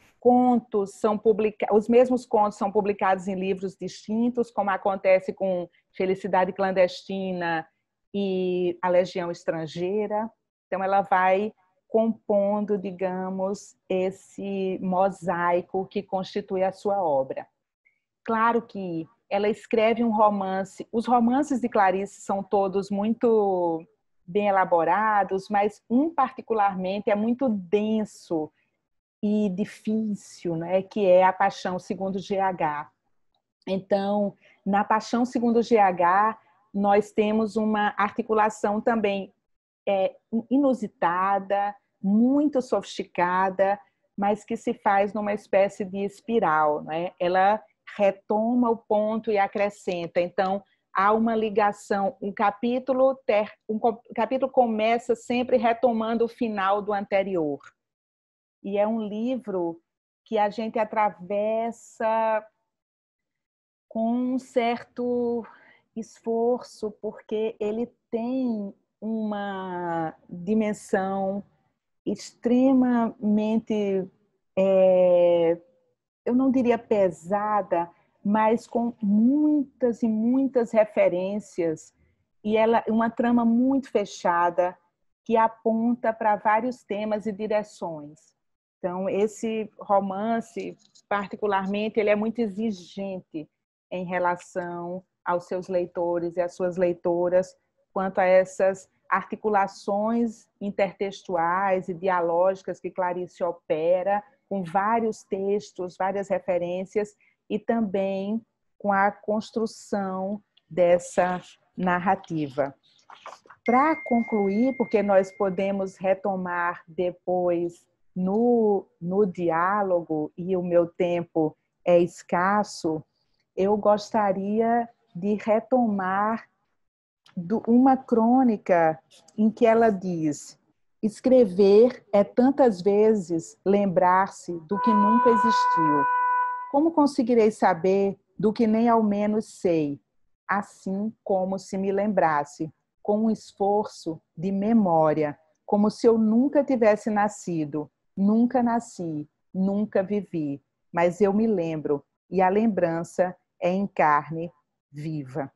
Os mesmos contos são publicados em livros distintos, como acontece com Felicidade Clandestina e A Legião Estrangeira. Então, ela vai compondo, digamos, esse mosaico que constitui a sua obra. Claro que ela escreve um romance. Os romances de Clarice são todos muito bem elaborados, mas um particularmente é muito denso e difícil, né? Que é A Paixão segundo GH. Então, na Paixão segundo GH, nós temos uma articulação também inusitada, muito sofisticada, mas que se faz numa espécie de espiral, né? Ela retoma o ponto e acrescenta. Então, há uma ligação. Um capítulo começa sempre retomando o final do anterior. E é um livro que a gente atravessa com um certo esforço, porque ele tem uma dimensão extremamente, eu não diria pesada, mas com muitas e muitas referências, e ela uma trama muito fechada que aponta para vários temas e direções. Então, esse romance, particularmente, ele é muito exigente em relação aos seus leitores e às suas leitoras quanto a essas articulações intertextuais e dialógicas que Clarice opera, com vários textos, várias referências, e também com a construção dessa narrativa. Para concluir, porque nós podemos retomar depois no diálogo, e o meu tempo é escasso, eu gostaria de retomar uma crônica em que ela diz: escrever é tantas vezes lembrar-se do que nunca existiu. Como conseguirei saber do que nem ao menos sei? Assim como se me lembrasse, com um esforço de memória, como se eu nunca tivesse nascido. Nunca nasci, nunca vivi, mas eu me lembro, e a lembrança é em carne viva.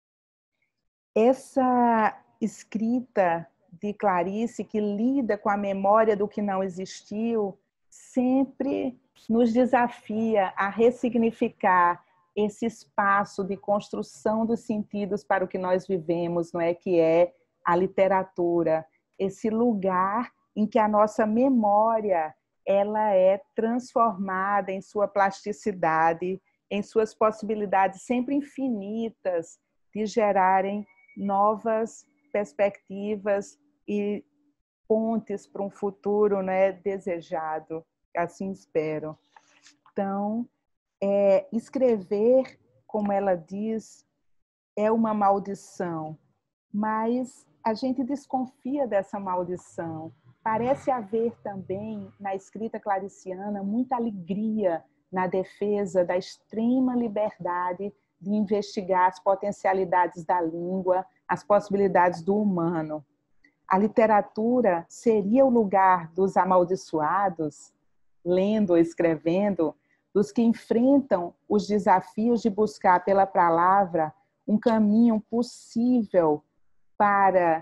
Essa escrita de Clarice, que lida com a memória do que não existiu, sempre nos desafia a ressignificar esse espaço de construção dos sentidos para o que nós vivemos, não é? Que é a literatura, esse lugar em que a nossa memória ela é transformada em sua plasticidade, em suas possibilidades sempre infinitas de gerarem novas perspectivas e pontes para um futuro, né, desejado. Assim espero. Então, escrever, como ela diz, é uma maldição, mas a gente desconfia dessa maldição. Parece haver também, na escrita clariciana, muita alegria na defesa da extrema liberdade de investigar as potencialidades da língua, as possibilidades do humano. A literatura seria o lugar dos amaldiçoados, lendo ou escrevendo, dos que enfrentam os desafios de buscar pela palavra um caminho possível para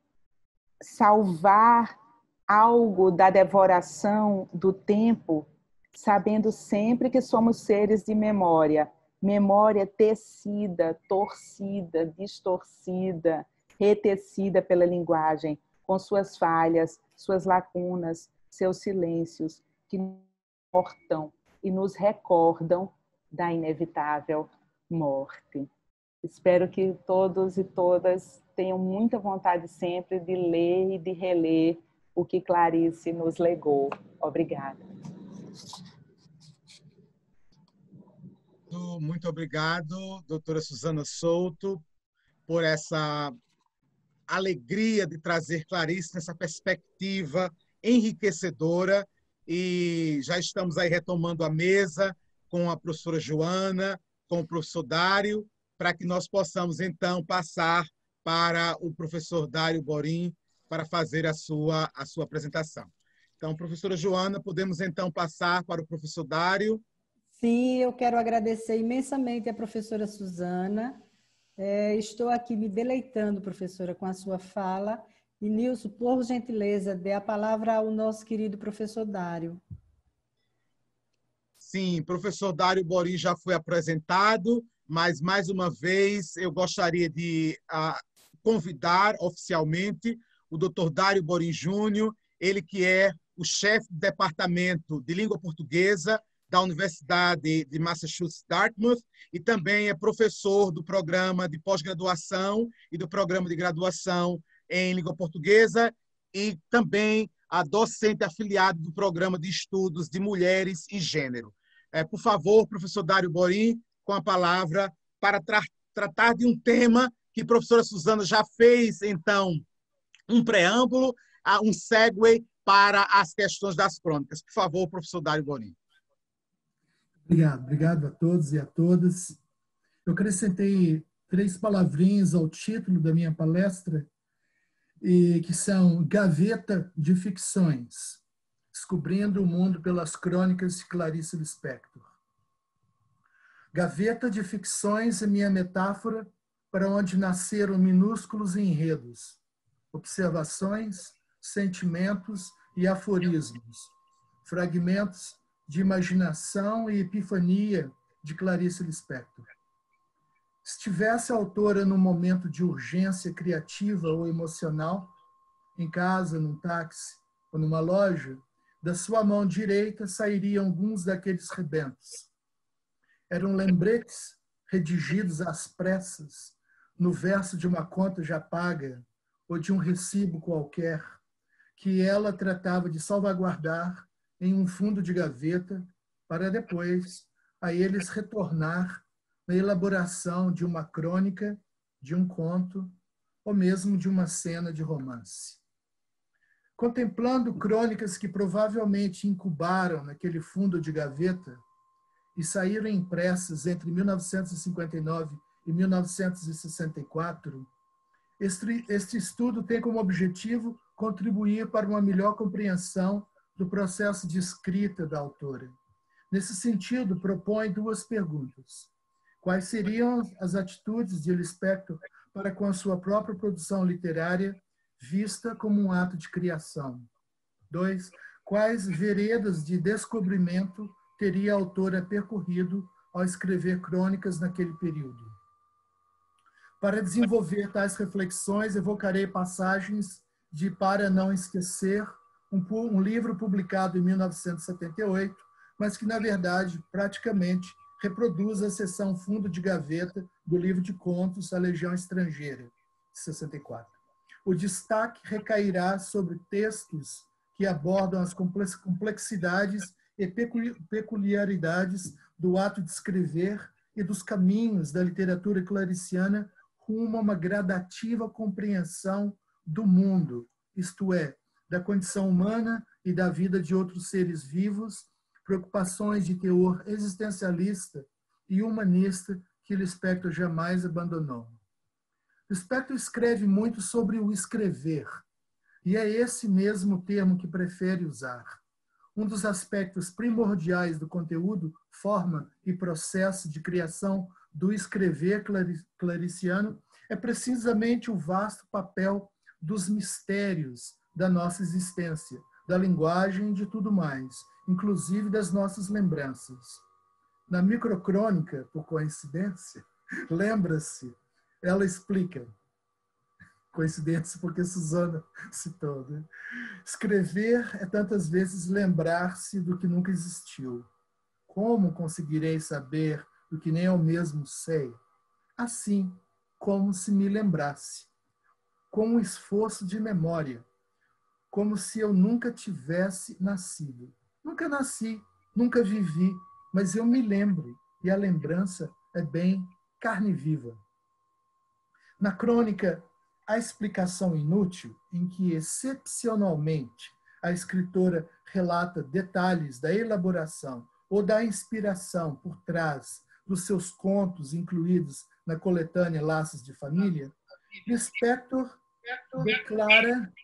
salvar algo da devoração do tempo, sabendo sempre que somos seres de memória, memória tecida, torcida, distorcida, retecida pela linguagem, com suas falhas, suas lacunas, seus silêncios, que nos cortam e nos recordam da inevitável morte. Espero que todos e todas tenham muita vontade sempre de ler e de reler o que Clarice nos legou. Obrigada. Muito obrigado, doutora Suzana Souto, por essa alegria de trazer Clarice nessa perspectiva enriquecedora. E já estamos aí retomando a mesa com a professora Joana, com o professor Dário, para que nós possamos, então, passar para o professor Dário Borim para fazer a sua apresentação. Então, professora Joana, podemos, então, passar para o professor Dário. Sim, eu quero agradecer imensamente a professora Suzana. Estou aqui me deleitando, professora, com a sua fala. E, Nilson, por gentileza, dê a palavra ao nosso querido professor Dário. Sim, professor Dário Borim já foi apresentado, mas, mais uma vez, eu gostaria de convidar oficialmente o doutor Dário Borim Júnior, ele que é o chefe do Departamento de Língua Portuguesa da Universidade de Massachusetts, Dartmouth, e também é professor do programa de pós-graduação e do programa de graduação em língua portuguesa, e também a docente afiliada do programa de estudos de mulheres e gênero. Por favor, professor Dário Borim, com a palavra para tratar de um tema que a professora Suzana já fez, então, um preâmbulo, um segue para as questões das crônicas. Por favor, professor Dário Borim. Obrigado a todos e a todas. Eu acrescentei 3 palavrinhas ao título da minha palestra, que são Gaveta de Ficções, descobrindo o mundo pelas crônicas de Clarice Lispector. Gaveta de ficções é minha metáfora para onde nasceram minúsculos enredos, observações, sentimentos e aforismos, fragmentos de imaginação e epifania de Clarice Lispector. Se tivesse a autora num momento de urgência criativa ou emocional, em casa, num táxi ou numa loja, da sua mão direita sairiam alguns daqueles rebentos. Eram lembretes redigidos às pressas, no verso de uma conta já paga ou de um recibo qualquer, que ela tratava de salvaguardar em um fundo de gaveta para depois a eles retornar na elaboração de uma crônica, de um conto ou mesmo de uma cena de romance. Contemplando crônicas que provavelmente incubaram naquele fundo de gaveta e saíram impressas entre 1959 e 1964, este estudo tem como objetivo contribuir para uma melhor compreensão do processo de escrita da autora. Nesse sentido, propõe 2 perguntas. Quais seriam as atitudes de Lispector para com a sua própria produção literária, vista como um ato de criação? 2. Quais veredas de descobrimento teria a autora percorrido ao escrever crônicas naquele período? Para desenvolver tais reflexões, evocarei passagens de Para Não Esquecer, um livro publicado em 1978, mas que, na verdade, praticamente reproduz a seção fundo de gaveta do livro de contos A Legião Estrangeira, de 64. O destaque recairá sobre textos que abordam as complexidades e peculiaridades do ato de escrever e dos caminhos da literatura clariciana rumo a uma gradativa compreensão do mundo, isto é, da condição humana e da vida de outros seres vivos, preocupações de teor existencialista e humanista que Lispector jamais abandonou. Lispector escreve muito sobre o escrever, e é esse mesmo termo que prefere usar. Um dos aspectos primordiais do conteúdo, forma e processo de criação do escrever clariciano é precisamente o vasto papel dos mistérios da nossa existência, da linguagem e de tudo mais, inclusive das nossas lembranças. Na microcrônica, por coincidência, lembra-se, ela explica, coincidência porque Suzana citou, né? Escrever é tantas vezes lembrar-se do que nunca existiu. Como conseguirei saber do que nem eu mesmo sei? Assim, como se me lembrasse, com um esforço de memória, como se eu nunca tivesse nascido. Nunca nasci, nunca vivi, mas eu me lembro, e a lembrança é bem carne viva. Na crônica A Explicação Inútil, em que excepcionalmente a escritora relata detalhes da elaboração ou da inspiração por trás dos seus contos incluídos na coletânea Laços de Família, Lispector declara...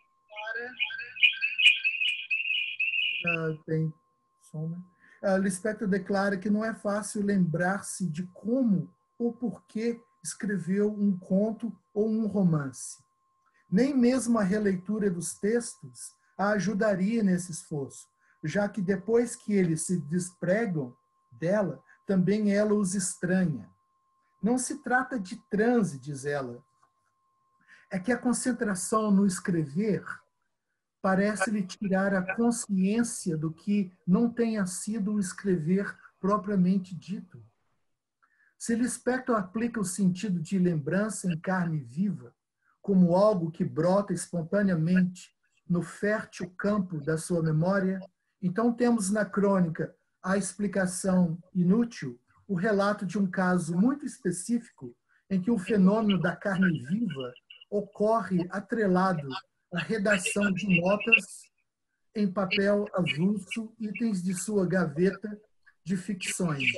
Lispector declara que não é fácil lembrar-se de como ou por que escreveu um conto ou um romance. Nem mesmo a releitura dos textos a ajudaria nesse esforço, já que depois que eles se despregam dela, também ela os estranha. Não se trata de transe, diz ela. É que a concentração no escrever parece-lhe tirar a consciência do que não tenha sido o escrever propriamente dito. Se Lispector aplica o sentido de lembrança em carne viva, como algo que brota espontaneamente no fértil campo da sua memória, então temos na crônica a explicação inútil o relato de um caso muito específico em que o fenômeno da carne viva ocorre atrelado à redação de notas em papel avulso, itens de sua gaveta de ficções.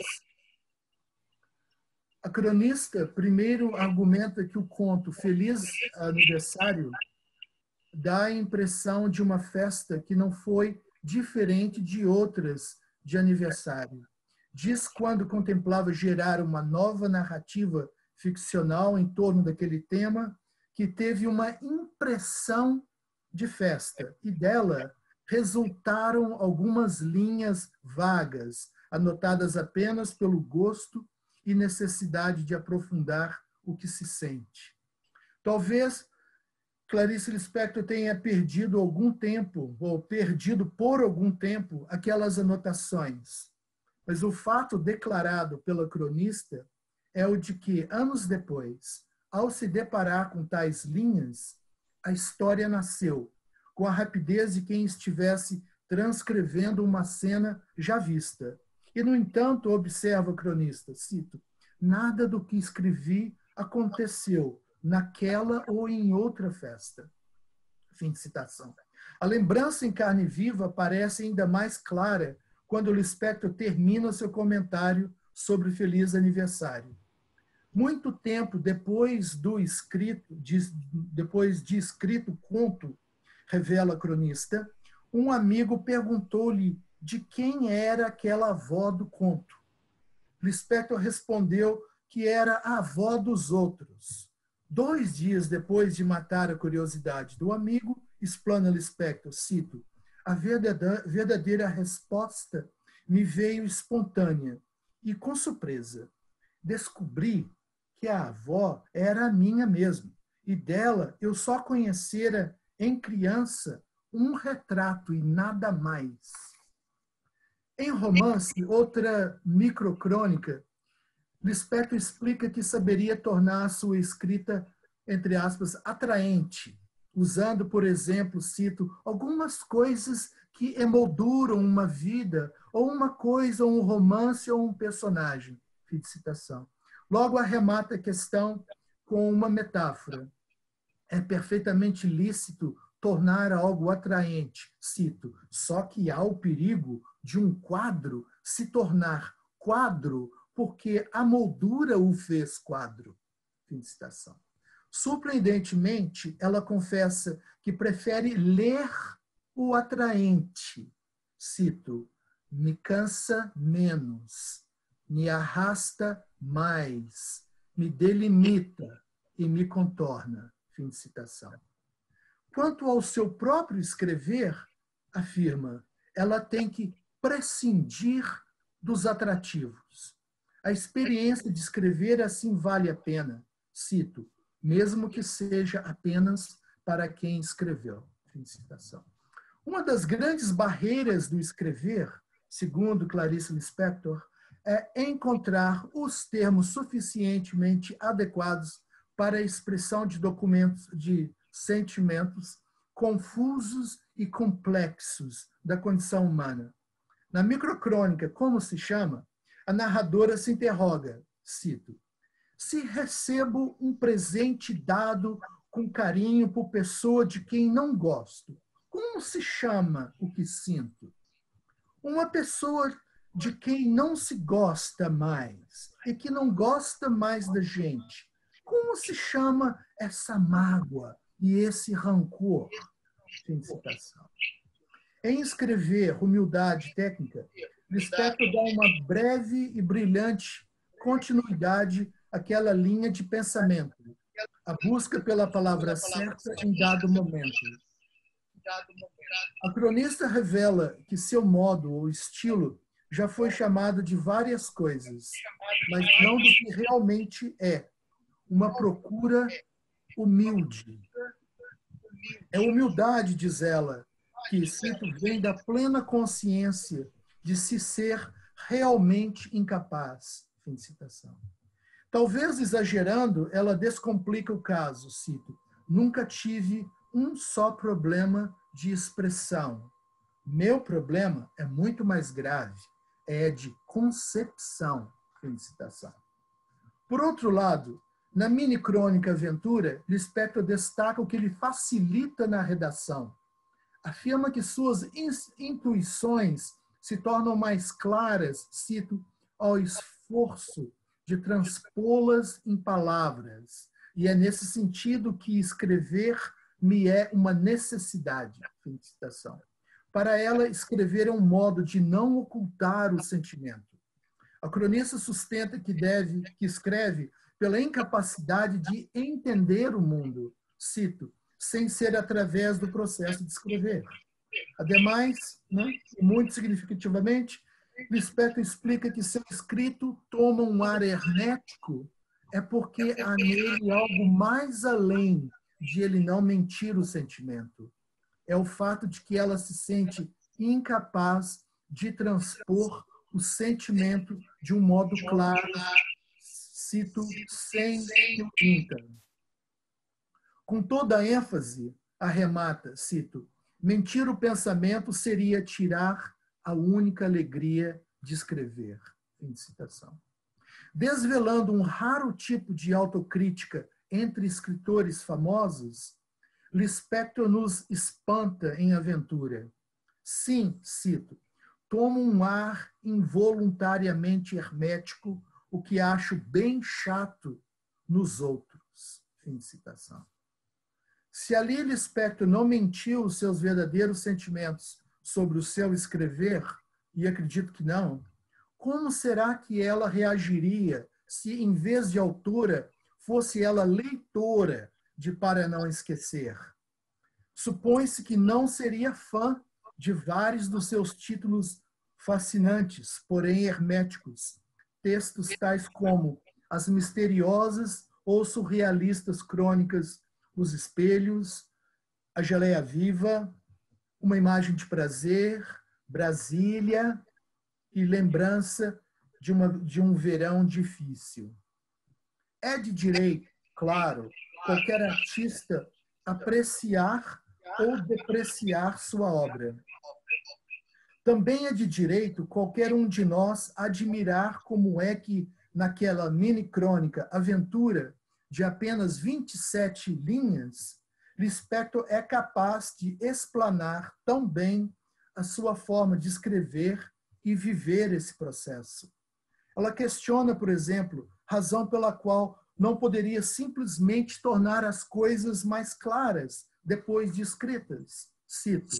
A cronista primeiro argumenta que o conto Feliz Aniversário dá a impressão de uma festa que não foi diferente de outras de aniversário. Diz quando contemplava gerar uma nova narrativa ficcional em torno daquele tema, que teve uma impressão de festa e dela resultaram algumas linhas vagas, anotadas apenas pelo gosto e necessidade de aprofundar o que se sente. Talvez Clarice Lispector tenha perdido algum tempo, ou perdido por algum tempo, aquelas anotações. Mas o fato declarado pela cronista é o de que, anos depois, ao se deparar com tais linhas, a história nasceu, com a rapidez de quem estivesse transcrevendo uma cena já vista. E, no entanto, observa o cronista, cito, nada do que escrevi aconteceu naquela ou em outra festa. Fim de citação. A lembrança em carne viva parece ainda mais clara quando Lispector termina seu comentário sobre Feliz Aniversário. Muito tempo depois de escrito conto, revela a cronista, um amigo perguntou-lhe de quem era aquela avó do conto. Lispector respondeu que era a avó dos outros. 2 dias depois de matar a curiosidade do amigo, explana Lispector, cito, a verdadeira resposta me veio espontânea e com surpresa. Descobri que a avó era a minha mesmo, e dela eu só conhecera em criança um retrato e nada mais. Em Romance, outra microcrônica, Lispector explica que saberia tornar a sua escrita, entre aspas, atraente, usando, por exemplo, cito, algumas coisas que emolduram uma vida, ou uma coisa, ou um romance, ou um personagem. Fim de citação. Logo arremata a questão com uma metáfora. É perfeitamente lícito tornar algo atraente, cito, só que há o perigo de um quadro se tornar quadro porque a moldura o fez quadro. Fim de citação. Surpreendentemente, ela confessa que prefere ler o atraente. Cito, me cansa menos, me arrasta mais, me delimita e me contorna. Fim de citação. Quanto ao seu próprio escrever, afirma, ela tem que prescindir dos atrativos. A experiência de escrever assim vale a pena, cito, mesmo que seja apenas para quem escreveu. Fim de citação. Uma das grandes barreiras do escrever, segundo Clarice Lispector, é encontrar os termos suficientemente adequados para a expressão de documentos, de sentimentos confusos e complexos da condição humana. Na microcrônica, como se chama, a narradora se interroga, cito, se recebo um presente dado com carinho por pessoa de quem não gosto, como se chama o que sinto? Uma pessoa de quem não se gosta mais e que não gosta mais da gente, como se chama essa mágoa e esse rancor? Fim de citação. Em escrever Humildade Técnica, Lispector dá uma breve e brilhante continuidade àquela linha de pensamento, a busca pela palavra certa em dado momento. A cronista revela que seu modo ou estilo já foi chamado de várias coisas, mas não do que realmente é, uma procura humilde. É humildade, diz ela, que, cito, vem da plena consciência de se ser realmente incapaz. Fim de citação. Talvez exagerando, ela descomplica o caso, cito, nunca tive um só problema de expressão. Meu problema é muito mais grave. é de concepção. Fim de citação. Por outro lado, na mini crônica Aventura, Lispector destaca o que lhe facilita na redação. Afirma que suas intuições se tornam mais claras, cito, ao esforço de transpô-las em palavras. E é nesse sentido que escrever me é uma necessidade. Fim de citação. Para ela, escrever é um modo de não ocultar o sentimento. A cronista sustenta que escreve pela incapacidade de entender o mundo, cito, sem ser através do processo de escrever. Ademais, muito significativamente, Lispector explica que seu escrito toma um ar hermético é porque há nele algo mais além de ele não mentir o sentimento. É o fato de que ela se sente incapaz de transpor o sentimento de um modo claro, cito, sem tinta. Com toda a ênfase, arremata, cito, mentir o pensamento seria tirar a única alegria de escrever. Fim de citação. Desvelando um raro tipo de autocrítica entre escritores famosos, Lispector nos espanta em Aventura. Sim, cito, tomo um ar involuntariamente hermético, o que acho bem chato nos outros. Fim de citação. Se ali Lispector não mentiu os seus verdadeiros sentimentos sobre o seu escrever, e acredito que não, como será que ela reagiria se, em vez de autora, fosse ela leitora de Para Não Esquecer? Supõe-se que não seria fã de vários dos seus títulos fascinantes, porém herméticos, textos tais como as misteriosas ou surrealistas crônicas Os Espelhos, A Geleia Viva, Uma Imagem de Prazer, Brasília e Lembrança de um Verão Difícil. É de direito, claro, qualquer artista apreciar ou depreciar sua obra. Também é de direito qualquer um de nós admirar como é que, naquela mini-crônica Aventura, de apenas 27 linhas, Lispector é capaz de explanar tão bem a sua forma de escrever e viver esse processo. Ela questiona, por exemplo, razão pela qual não poderia simplesmente tornar as coisas mais claras depois de escritas. Cito,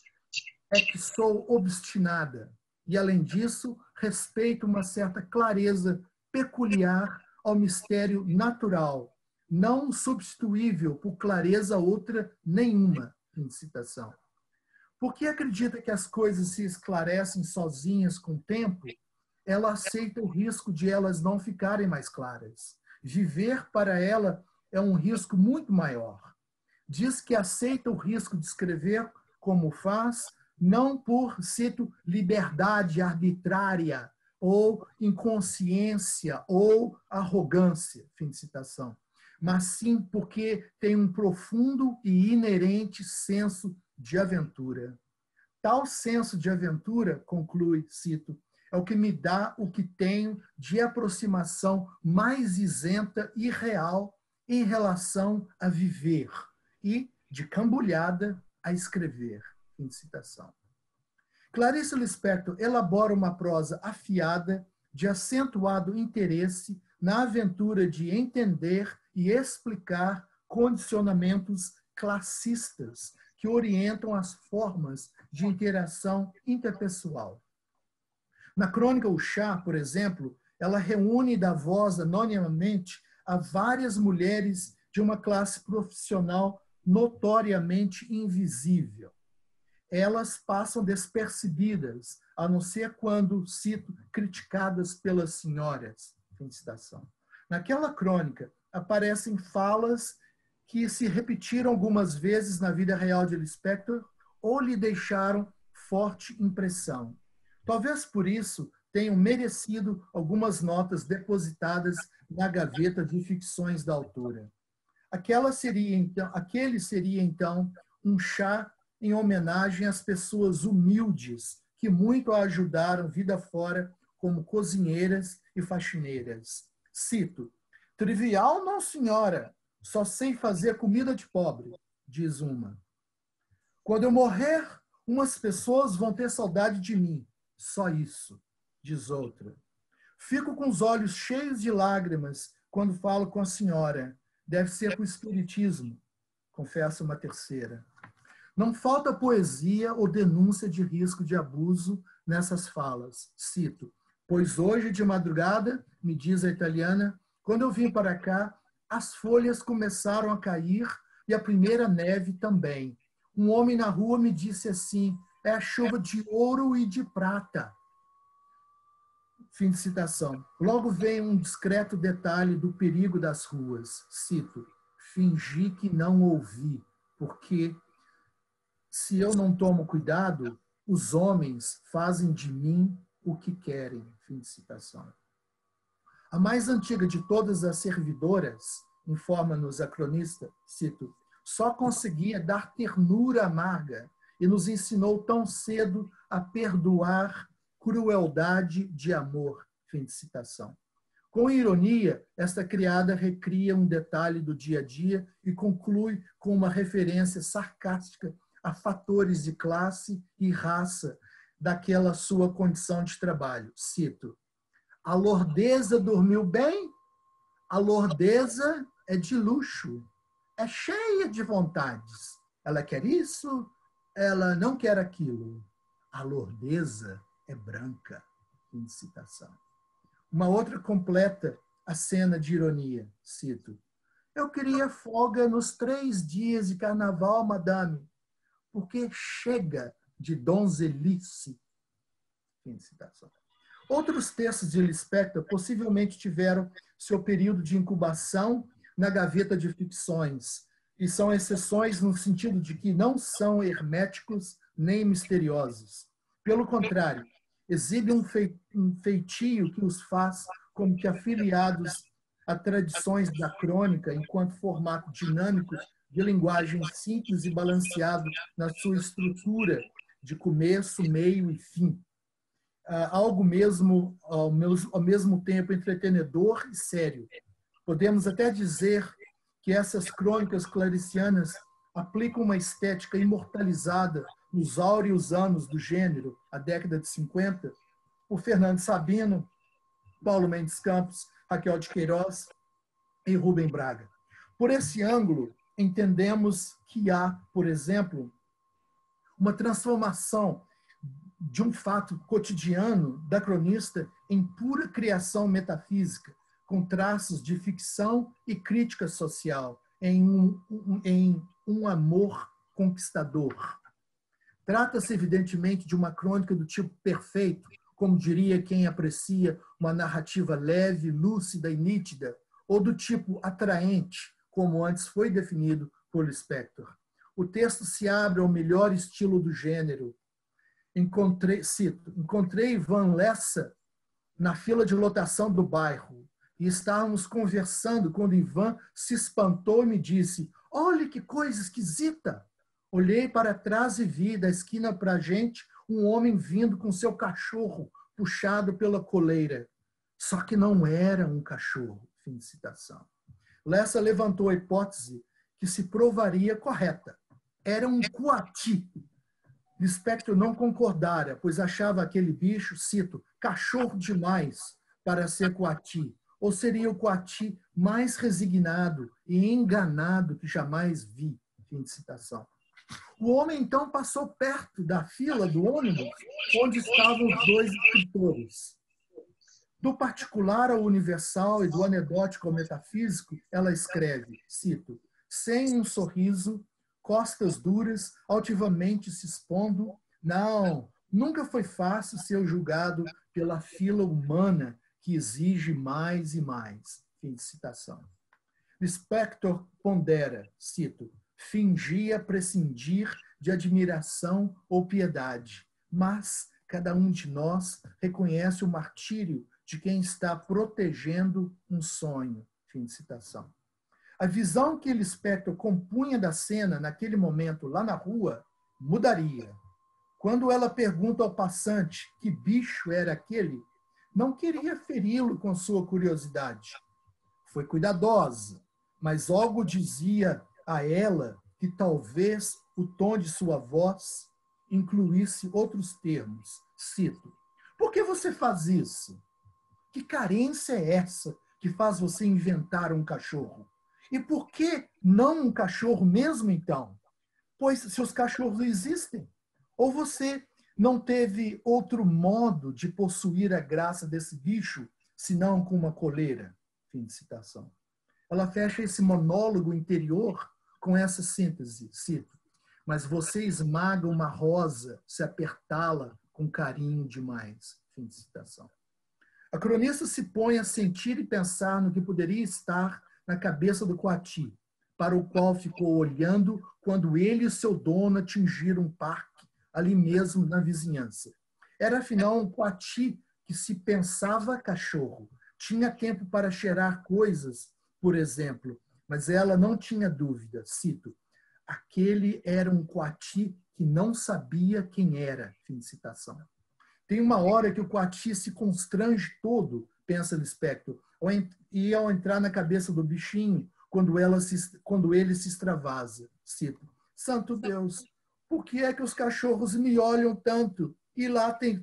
é que sou obstinada e, além disso, respeito uma certa clareza peculiar ao mistério natural, não substituível por clareza outra nenhuma. Fim de citação. Porque acredita que as coisas se esclarecem sozinhas com o tempo, ela aceita o risco de elas não ficarem mais claras. Viver para ela é um risco muito maior. Diz que aceita o risco de escrever como faz, não por, cito, liberdade arbitrária, ou inconsciência, ou arrogância, fim de citação, mas sim porque tem um profundo e inerente senso de aventura. Tal senso de aventura, conclui, cito, é o que me dá o que tenho de aproximação mais isenta e real em relação a viver e, de cambulhada, a escrever. Fim de citação. Clarice Lispector elabora uma prosa afiada, de acentuado interesse na aventura de entender e explicar condicionamentos classistas que orientam as formas de interação interpessoal. Na crônica O Chá, por exemplo, ela reúne e dá voz anonimamente a várias mulheres de uma classe profissional notoriamente invisível. Elas passam despercebidas, a não ser quando, cito, criticadas pelas senhoras. Fim de citação. Naquela crônica, aparecem falas que se repetiram algumas vezes na vida real de Lispector ou lhe deixaram forte impressão. Talvez por isso tenham merecido algumas notas depositadas na gaveta de ficções da autora. Aquele seria, então, um chá em homenagem às pessoas humildes que muito a ajudaram vida fora como cozinheiras e faxineiras. Cito: trivial não, senhora, só sei fazer comida de pobre, diz uma. Quando eu morrer, umas pessoas vão ter saudade de mim, só isso, diz outra. Fico com os olhos cheios de lágrimas quando falo com a senhora. Deve ser com o espiritismo, confessa uma terceira. Não falta poesia ou denúncia de risco de abuso nessas falas. Cito: pois hoje de madrugada, me diz a italiana, quando eu vim para cá, as folhas começaram a cair e a primeira neve também. Um homem na rua me disse assim: é a chuva de ouro e de prata. Fim de citação. Logo vem um discreto detalhe do perigo das ruas. Cito: fingi que não ouvi, porque se eu não tomo cuidado, os homens fazem de mim o que querem. Fim de citação. A mais antiga de todas as servidoras, informa-nos a cronista, cito, só conseguia dar ternura amarga e nos ensinou tão cedo a perdoar crueldade de amor. Fim de citação. Com ironia, esta criada recria um detalhe do dia a dia e conclui com uma referência sarcástica a fatores de classe e raça daquela sua condição de trabalho. Cito: a lordeza dormiu bem? A lordeza é de luxo, é cheia de vontades. Ela quer isso, ela não quer aquilo. A lordeza é branca. Fim de citação. Uma outra completa a cena de ironia. Cito: eu queria folga nos 3 dias de carnaval, madame, porque chega de donzelice. Fim de citação. Outros textos de Lispector possivelmente tiveram seu período de incubação na gaveta de ficções, e são exceções no sentido de que não são herméticos nem misteriosos. Pelo contrário, exibe um feitio que os faz como que afiliados a tradições da crônica enquanto formato dinâmico de linguagem simples e balanceado na sua estrutura de começo, meio e fim. Algo mesmo, ao mesmo tempo entretenedor e sério. Podemos até dizer que essas crônicas claricianas aplicam uma estética imortalizada nos áureos anos do gênero, a década de 50, por Fernando Sabino, Paulo Mendes Campos, Raquel de Queiroz e Rubem Braga. Por esse ângulo, entendemos que há, por exemplo, uma transformação de um fato cotidiano da cronista em pura criação metafísica, com traços de ficção e crítica social, em um amor conquistador. Trata-se, evidentemente, de uma crônica do tipo perfeito, como diria quem aprecia uma narrativa leve, lúcida e nítida, ou do tipo atraente, como antes foi definido por Lispector. O texto se abre ao melhor estilo do gênero. Encontrei Van Lessa na fila de lotação do bairro e estávamos conversando quando Ivan se espantou e me disse: olhe que coisa esquisita! Olhei para trás e vi da esquina para a gente um homem vindo com seu cachorro puxado pela coleira. Só que não era um cachorro. Fim de citação. Lessa levantou a hipótese que se provaria correta. Era um coati. Lispector não concordara, pois achava aquele bicho, cito, cachorro demais para ser coati, ou seria o coati mais resignado e enganado que jamais vi. Fim de citação. O homem, então, passou perto da fila do ônibus onde estavam os 2 escritores. Do particular ao universal e do anedótico ao metafísico, ela escreve, cito, sem um sorriso, costas duras, altivamente se expondo. Não, nunca foi fácil ser julgado pela fila humana que exige mais e mais. Fim de citação. Lispector pondera, cito, fingia prescindir de admiração ou piedade, mas cada um de nós reconhece o martírio de quem está protegendo um sonho. Fim de citação. A visão que Lispector compunha da cena naquele momento lá na rua mudaria. Quando ela pergunta ao passante que bicho era aquele, não queria feri-lo com sua curiosidade. Foi cuidadosa, mas algo dizia a ela que talvez o tom de sua voz incluísse outros termos. Cito: por que você faz isso? Que carência é essa que faz você inventar um cachorro? E por que não um cachorro mesmo, então? Pois seus cachorros existem. Ou você não teve outro modo de possuir a graça desse bicho, senão com uma coleira? Fim de citação. Ela fecha esse monólogo interior com essa síntese, cito: mas você esmaga uma rosa se apertá-la com carinho demais. Fim de citação. A cronista se põe a sentir e pensar no que poderia estar na cabeça do coati, para o qual ficou olhando quando ele e seu dono atingiram um parque ali mesmo na vizinhança. Era afinal um coati que se pensava cachorro. Tinha tempo para cheirar coisas, por exemplo, mas ela não tinha dúvida, cito: aquele era um coati que não sabia quem era. Fim de citação. Tem uma hora que o coati se constrange todo, pensa Lispector, e ao entrar na cabeça do bichinho, quando ele se extravasa. Cito: santo Deus, por que é que os cachorros me olham tanto e latem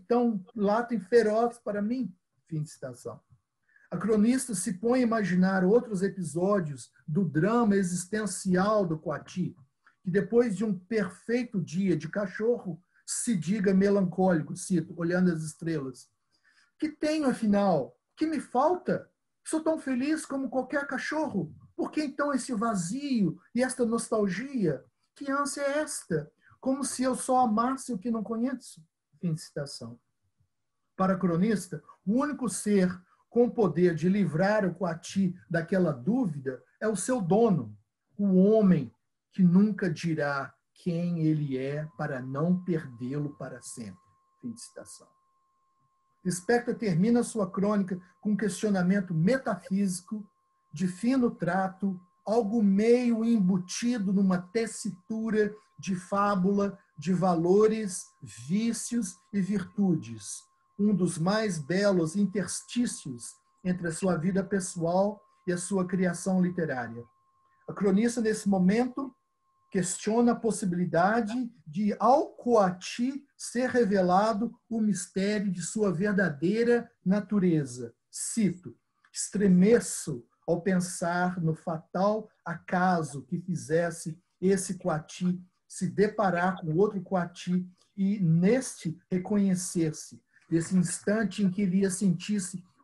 feroz para mim? Fim de citação. A cronista se põe a imaginar outros episódios do drama existencial do coati, que depois de um perfeito dia de cachorro, se diga melancólico, cito, olhando as estrelas: que tenho, afinal? Que me falta? Sou tão feliz como qualquer cachorro. Por que então esse vazio e esta nostalgia? Que ânsia é esta? Como se eu só amasse o que não conheço. Fim de citação. Para a cronista, o único ser com o poder de livrar o coati daquela dúvida é o seu dono, o homem que nunca dirá quem ele é para não perdê-lo para sempre. Fim de citação. Lispector termina sua crônica com um questionamento metafísico, de fino trato, algo meio embutido numa tessitura de fábula de valores, vícios e virtudes, um dos mais belos interstícios entre a sua vida pessoal e a sua criação literária. A cronista, nesse momento, questiona a possibilidade de ao coati ser revelado o mistério de sua verdadeira natureza. Cito: estremeço ao pensar no fatal acaso que fizesse esse coati se deparar com outro coati e neste reconhecer-se, desse instante em que ele ia sentir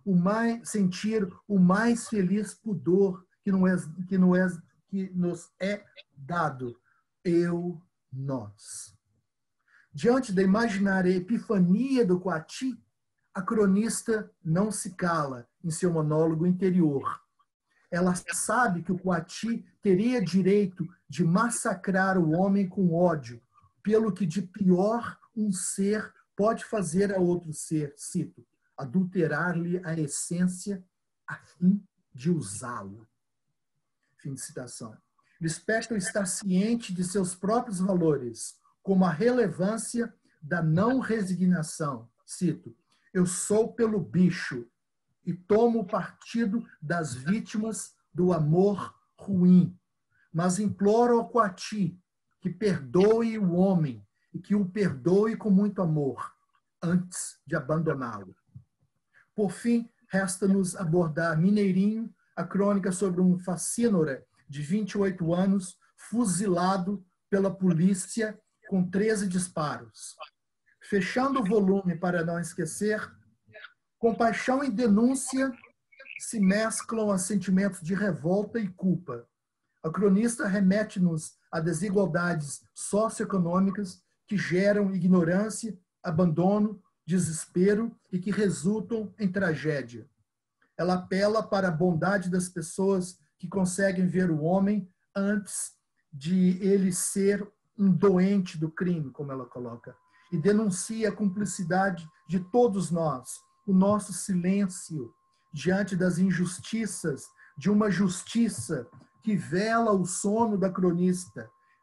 o mais feliz pudor que nos é dado, eu, nós. Diante da imaginária epifania do coati, a cronista não se cala em seu monólogo interior. Ela sabe que o coati teria direito de massacrar o homem com ódio, pelo que de pior um ser pode fazer a outro ser, cito: adulterar-lhe a essência a fim de usá-lo. Fim de citação. Lispector está ciente de seus próprios valores, como a relevância da não resignação. Cito: eu sou pelo bicho e tomo partido das vítimas do amor ruim, mas imploro ao coati que perdoe o homem e que o perdoe com muito amor, antes de abandoná-lo. Por fim, resta-nos abordar Mineirinho, a crônica sobre um facínora de 28 anos, fuzilado pela polícia com 13 disparos. Fechando o volume para não esquecer, compaixão e denúncia se mesclam a sentimentos de revolta e culpa. A cronista remete-nos a desigualdades socioeconômicas que geram ignorância, abandono, desespero e que resultam em tragédia. Ela apela para a bondade das pessoas que conseguem ver o homem antes de ele ser um doente do crime, como ela coloca, e denuncia a cumplicidade de todos nós, o nosso silêncio diante das injustiças de uma justiça que vela o sono da cronista,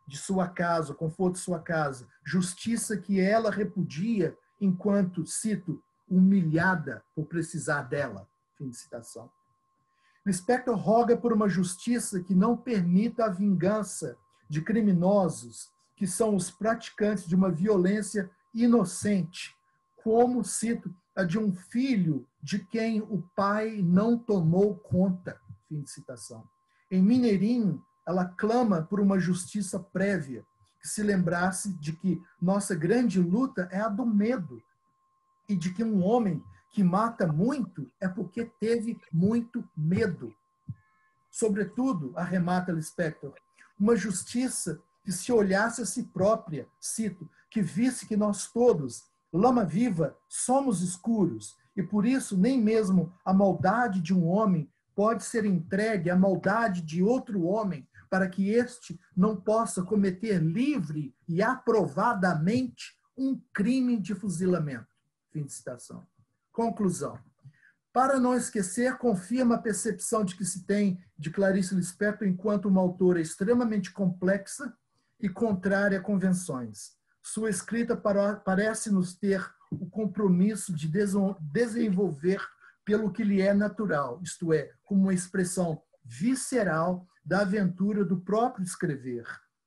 de sua casa, o conforto de sua casa, justiça que ela repudia enquanto, cito, humilhada por precisar dela. Fim de citação. Lispector roga por uma justiça que não permita a vingança de criminosos que são os praticantes de uma violência inocente, como, cito, a de um filho de quem o pai não tomou conta. Fim de citação. Em Mineirinho, ela clama por uma justiça prévia, que se lembrasse de que nossa grande luta é a do medo e de que um homem que mata muito é porque teve muito medo. Sobretudo, arremata Lispector, uma justiça que se olhasse a si própria, cito, que visse que nós todos, lama viva, somos escuros, e por isso nem mesmo a maldade de um homem pode ser entregue à maldade de outro homem, para que este não possa cometer livre e aprovadamente um crime de fuzilamento. Fim de citação. Conclusão. Para não esquecer, confirma a percepção de que se tem de Clarice Lispector enquanto uma autora extremamente complexa e contrária a convenções. Sua escrita parece nos ter o compromisso de desenvolver pelo que lhe é natural, isto é, como uma expressão visceral da aventura do próprio escrever,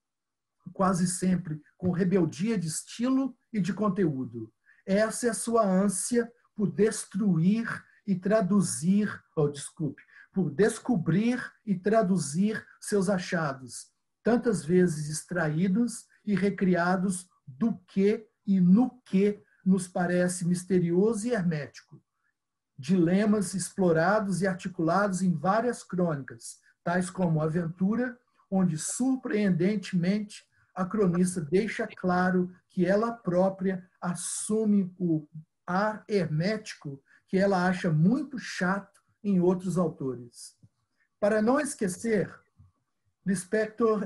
quase sempre com rebeldia de estilo e de conteúdo. Essa é a sua ânsia por destruir e traduzir, por descobrir e traduzir seus achados, tantas vezes extraídos e recriados do que e no que nos parece misterioso e hermético. Dilemas explorados e articulados em várias crônicas, tais como Aventura, onde surpreendentemente a cronista deixa claro que ela própria assume o ar hermético que ela acha muito chato em outros autores. Para não esquecer, Lispector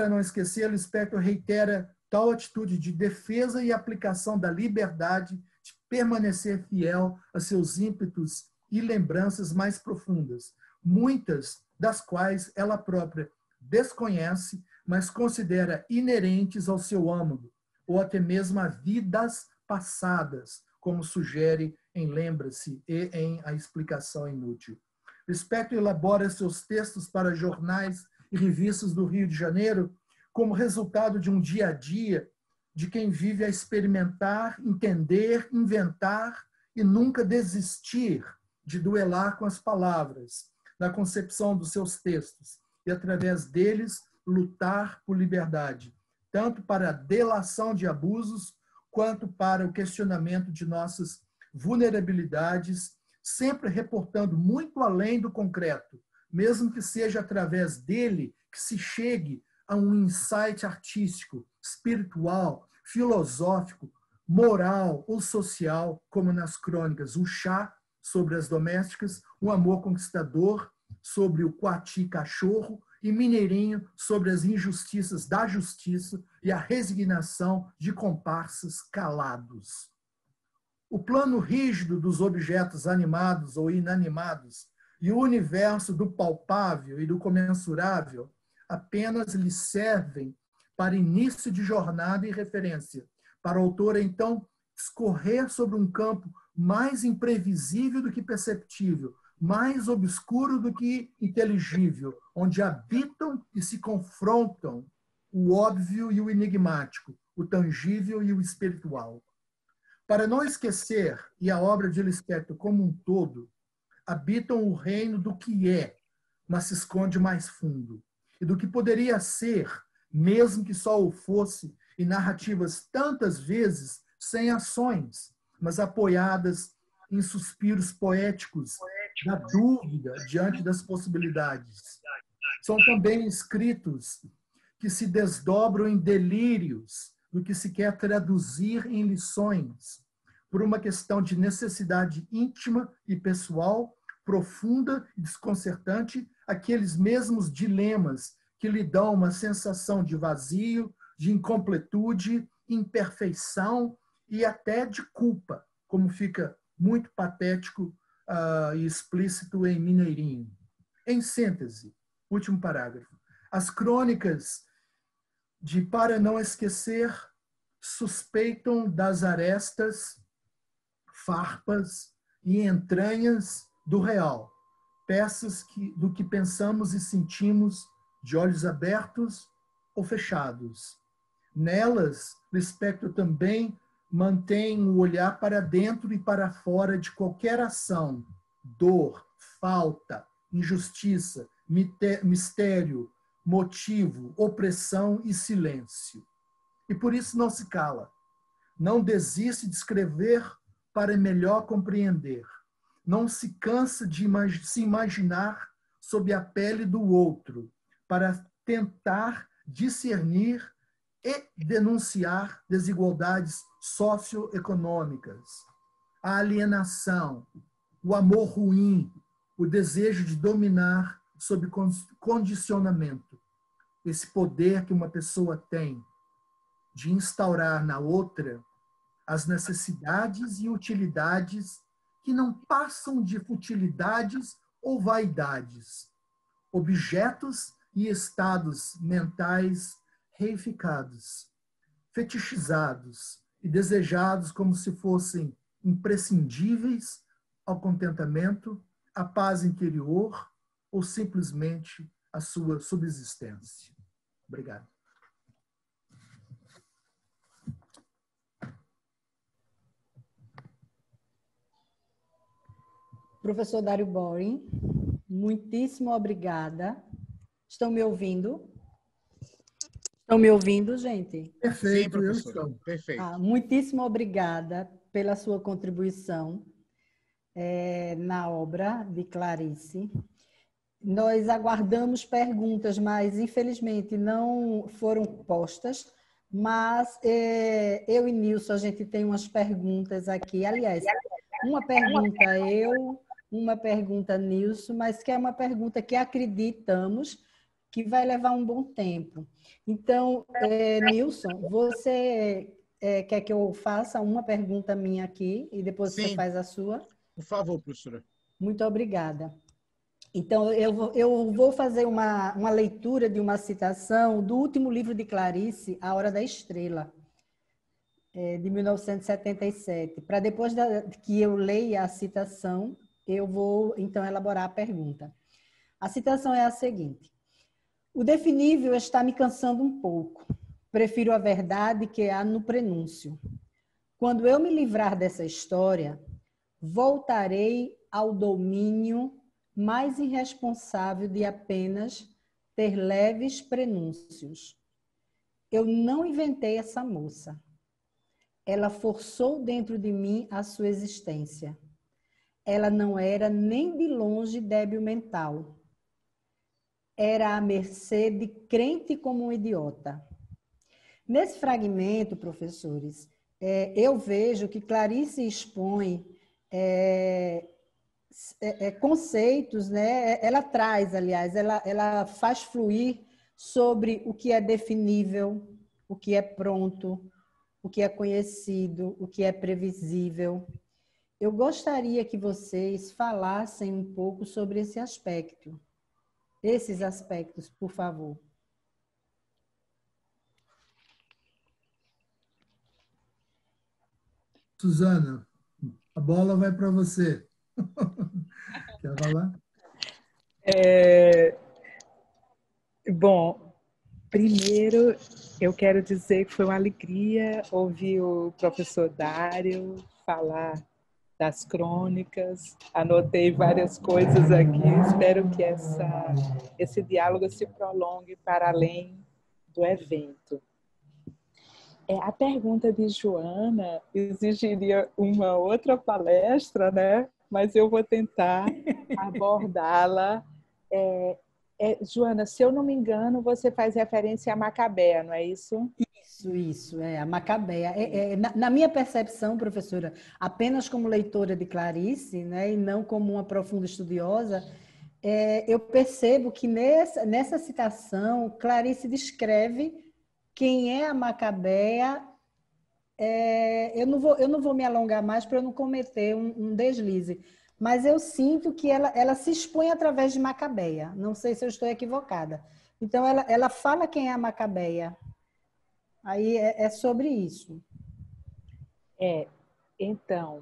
reitera tal atitude de defesa e aplicação da liberdade de permanecer fiel a seus ímpetos e lembranças mais profundas, muitas das quais ela própria desconhece, mas considera inerentes ao seu âmago, ou até mesmo a vidas passadas, como sugere em Lembra-se e em A Explicação Inútil. Lispector elabora seus textos para jornais e revistas do Rio de Janeiro como resultado de um dia a dia de quem vive a experimentar, entender, inventar e nunca desistir de duelar com as palavras, na concepção dos seus textos, e através deles lutar por liberdade, tanto para a delação de abusos, quanto para o questionamento de nossas vulnerabilidades, sempre reportando muito além do concreto, mesmo que seja através dele que se chegue a um insight artístico, espiritual, filosófico, moral ou social, como nas crônicas O Chá, sobre as domésticas, O Amor Conquistador, sobre o Coati Cachorro, e Mineirinho, sobre as injustiças da justiça e a resignação de comparsas calados. O plano rígido dos objetos animados ou inanimados e o universo do palpável e do comensurável apenas lhe servem para início de jornada e referência, para o autor, então, escorrer sobre um campo mais imprevisível do que perceptível, mais obscuro do que inteligível, onde habitam e se confrontam o óbvio e o enigmático, o tangível e o espiritual. Para não esquecer, e a obra de Lispector como um todo, habitam o reino do que é, mas se esconde mais fundo, e do que poderia ser, mesmo que só o fosse, em narrativas tantas vezes sem ações, mas apoiadas em suspiros poéticos da dúvida diante das possibilidades. São também escritos que se desdobram em delírios do que se quer traduzir em lições, por uma questão de necessidade íntima e pessoal, profunda e desconcertante, aqueles mesmos dilemas que lhe dão uma sensação de vazio, de incompletude, imperfeição e até de culpa, como fica muito patético e explícito em Mineirinho. Em síntese, último parágrafo, as crônicas de Para Não Esquecer, suspeitam das arestas, farpas e entranhas do real, peças do que pensamos e sentimos de olhos abertos ou fechados. Nelas, o espectro também mantém o olhar para dentro e para fora de qualquer ação, dor, falta, injustiça, mistério, motivo, opressão e silêncio. E por isso não se cala. Não desiste de escrever para melhor compreender. Não se cansa de se imaginar sob a pele do outro, para tentar discernir e denunciar desigualdades socioeconômicas, a alienação, o amor ruim, o desejo de dominar sob condicionamento. Esse poder que uma pessoa tem de instaurar na outra as necessidades e utilidades que não passam de futilidades ou vaidades, objetos e estados mentais reificados, fetichizados e desejados como se fossem imprescindíveis ao contentamento, à paz interior ou simplesmente à sua subsistência. Obrigado. Professor Dário Boring, muitíssimo obrigada. Estão me ouvindo? Estão me ouvindo, gente? Perfeito, Sim, eu estou. Perfeito. Muitíssimo obrigada pela sua contribuição na obra de Clarice. Nós aguardamos perguntas, mas infelizmente não foram postas, mas eu e Nilson, a gente tem umas perguntas aqui. Aliás, uma pergunta eu, uma pergunta Nilson, mas que é uma pergunta que acreditamos que vai levar um bom tempo. Então, Nilson, você quer que eu faça uma pergunta minha aqui e depois Sim. você faz a sua? Por favor, professora. Muito obrigada. Então, eu vou fazer uma leitura de uma citação do último livro de Clarice, A Hora da Estrela, de 1977. Para depois que eu leia a citação, eu vou, então, elaborar a pergunta. A citação é a seguinte: o definível está me cansando um pouco. Prefiro a verdade que há no prenúncio. Quando eu me livrar dessa história, voltarei ao domínio mais irresponsável de apenas ter leves prenúncios. Eu não inventei essa moça. Ela forçou dentro de mim a sua existência. Ela não era nem de longe débil mental. Era à mercê de crente como um idiota. Nesse fragmento, professores, eu vejo que Clarice expõe conceitos, né? Ela traz, aliás, ela faz fluir sobre o que é definível, o que é pronto, o que é conhecido, o que é previsível. Eu gostaria que vocês falassem um pouco sobre esse aspecto. Esses aspectos, por favor. Suzana, a bola vai para você. Quer falar? Bom, primeiro eu quero dizer que foi uma alegria ouvir o professor Dário falar das crônicas, anotei várias coisas aqui, espero que esse diálogo se prolongue para além do evento. A pergunta de Joana exigiria uma outra palestra, né? Mas eu vou tentar abordá-la. Joana, se eu não me engano, você faz referência a Macabea, não é isso? Isso, a Macabea. Na minha percepção, professora, apenas como leitora de Clarice, né, e não como uma profunda estudiosa, eu percebo que nessa citação, Clarice descreve quem é a Macabea. Eu não vou me alongar mais para eu não cometer um deslize, mas eu sinto que ela se expõe através de Macabea. Não sei se eu estou equivocada. Então, ela fala quem é a Macabea. Aí é sobre isso. Então,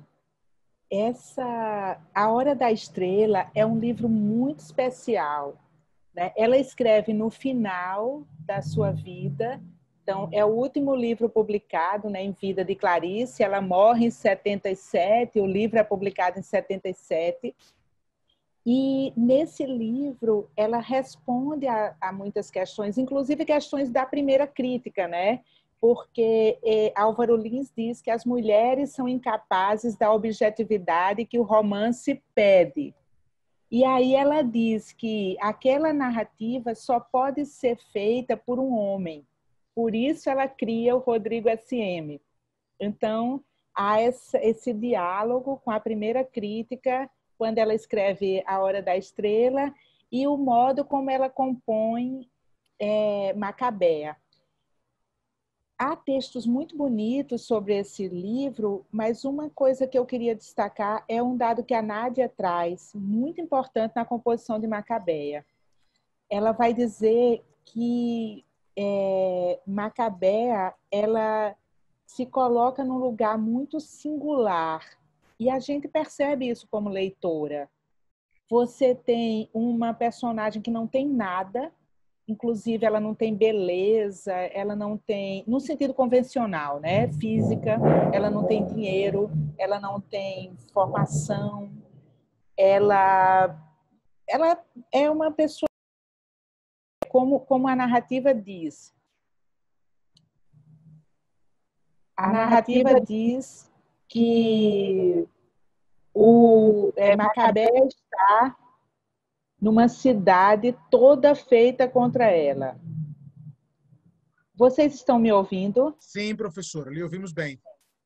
A Hora da Estrela é um livro muito especial, né? Ela escreve no final da sua vida, então é o último livro publicado, né, em vida de Clarice. Ela morre em 77, o livro é publicado em 77, e nesse livro ela responde a muitas questões, inclusive questões da primeira crítica, né? Porque Álvaro Lins diz que as mulheres são incapazes da objetividade que o romance pede. E aí ela diz que aquela narrativa só pode ser feita por um homem. Por isso ela cria o Rodrigo SM. Então, há esse diálogo com a primeira crítica, quando ela escreve A Hora da Estrela, e o modo como ela compõe Macabea. Há textos muito bonitos sobre esse livro, mas uma coisa que eu queria destacar é um dado que a Nádia traz, muito importante na composição de Macabea. Ela vai dizer que Macabea, ela se coloca num lugar muito singular, e a gente percebe isso como leitora. Você tem uma personagem que não tem nada, inclusive ela não tem beleza, ela não tem, no sentido convencional, né, física, ela não tem dinheiro, ela não tem formação, ela é uma pessoa, como a narrativa diz. A narrativa diz que Macabea está numa cidade toda feita contra ela. Vocês estão me ouvindo? Sim, professora, lhe ouvimos bem.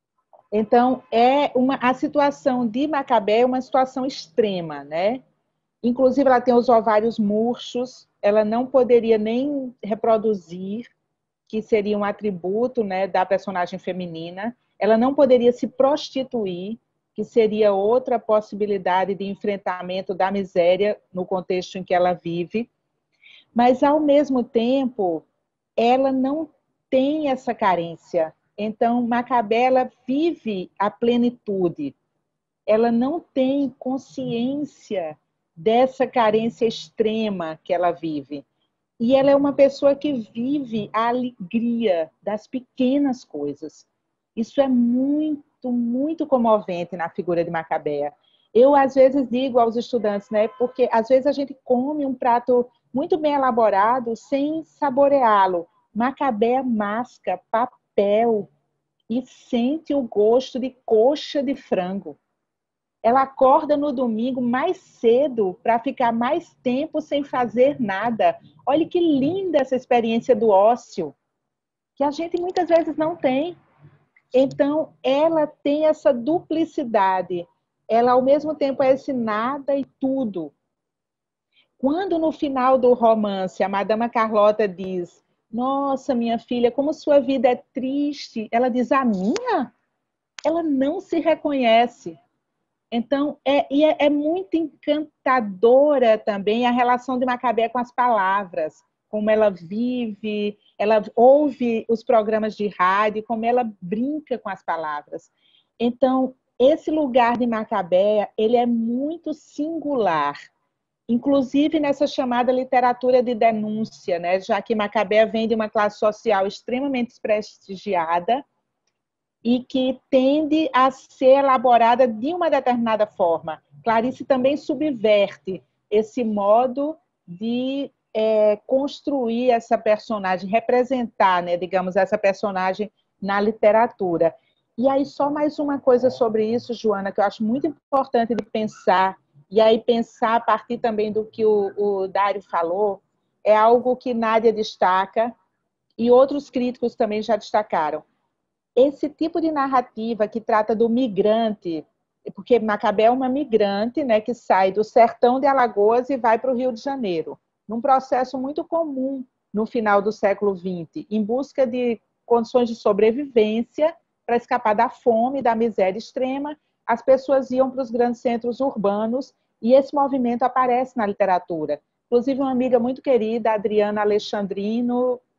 Então, a situação de Macabea é uma situação extrema, né? Inclusive, ela tem os ovários murchos, ela não poderia nem reproduzir, que seria um atributo, né, da personagem feminina. Ela não poderia se prostituir, que seria outra possibilidade de enfrentamento da miséria no contexto em que ela vive. Mas, ao mesmo tempo, ela não tem essa carência. Então, Macabea vive a plenitude. Ela não tem consciência dessa carência extrema que ela vive. E ela é uma pessoa que vive a alegria das pequenas coisas. Isso é muito, muito comovente na figura de Macabea. Eu, às vezes, digo aos estudantes, né, porque às vezes a gente come um prato muito bem elaborado sem saboreá-lo. Macabea masca papel e sente o gosto de coxa de frango. Ela acorda no domingo mais cedo para ficar mais tempo sem fazer nada. Olha que linda essa experiência do ócio, que a gente muitas vezes não tem. Então, ela tem essa duplicidade. Ela, ao mesmo tempo, é esse nada e tudo. Quando, no final do romance, a Madama Carlota diz: nossa, minha filha, como sua vida é triste. Ela diz: a minha? Ela não se reconhece. Então, é muito encantadora também a relação de Macabea com as palavras, como ela vive, ela ouve os programas de rádio, como ela brinca com as palavras. Então, esse lugar de Macabea, ele é muito singular, inclusive nessa chamada literatura de denúncia, né? Já que Macabea vem de uma classe social extremamente desprestigiada, e que tende a ser elaborada de uma determinada forma. Clarice também subverte esse modo de construir essa personagem, representar, né, digamos, essa personagem na literatura. E aí, só mais uma coisa sobre isso, Joana, que eu acho muito importante de pensar, e aí pensar a partir também do que o Dário falou, é algo que Nádia destaca, e outros críticos também já destacaram. Esse tipo de narrativa que trata do migrante, porque Macabea é uma migrante, né, que sai do sertão de Alagoas e vai para o Rio de Janeiro, num processo muito comum no final do século XX, em busca de condições de sobrevivência para escapar da fome, da miséria extrema. As pessoas iam para os grandes centros urbanos e esse movimento aparece na literatura. Inclusive, uma amiga muito querida, Adriana Alexandrino,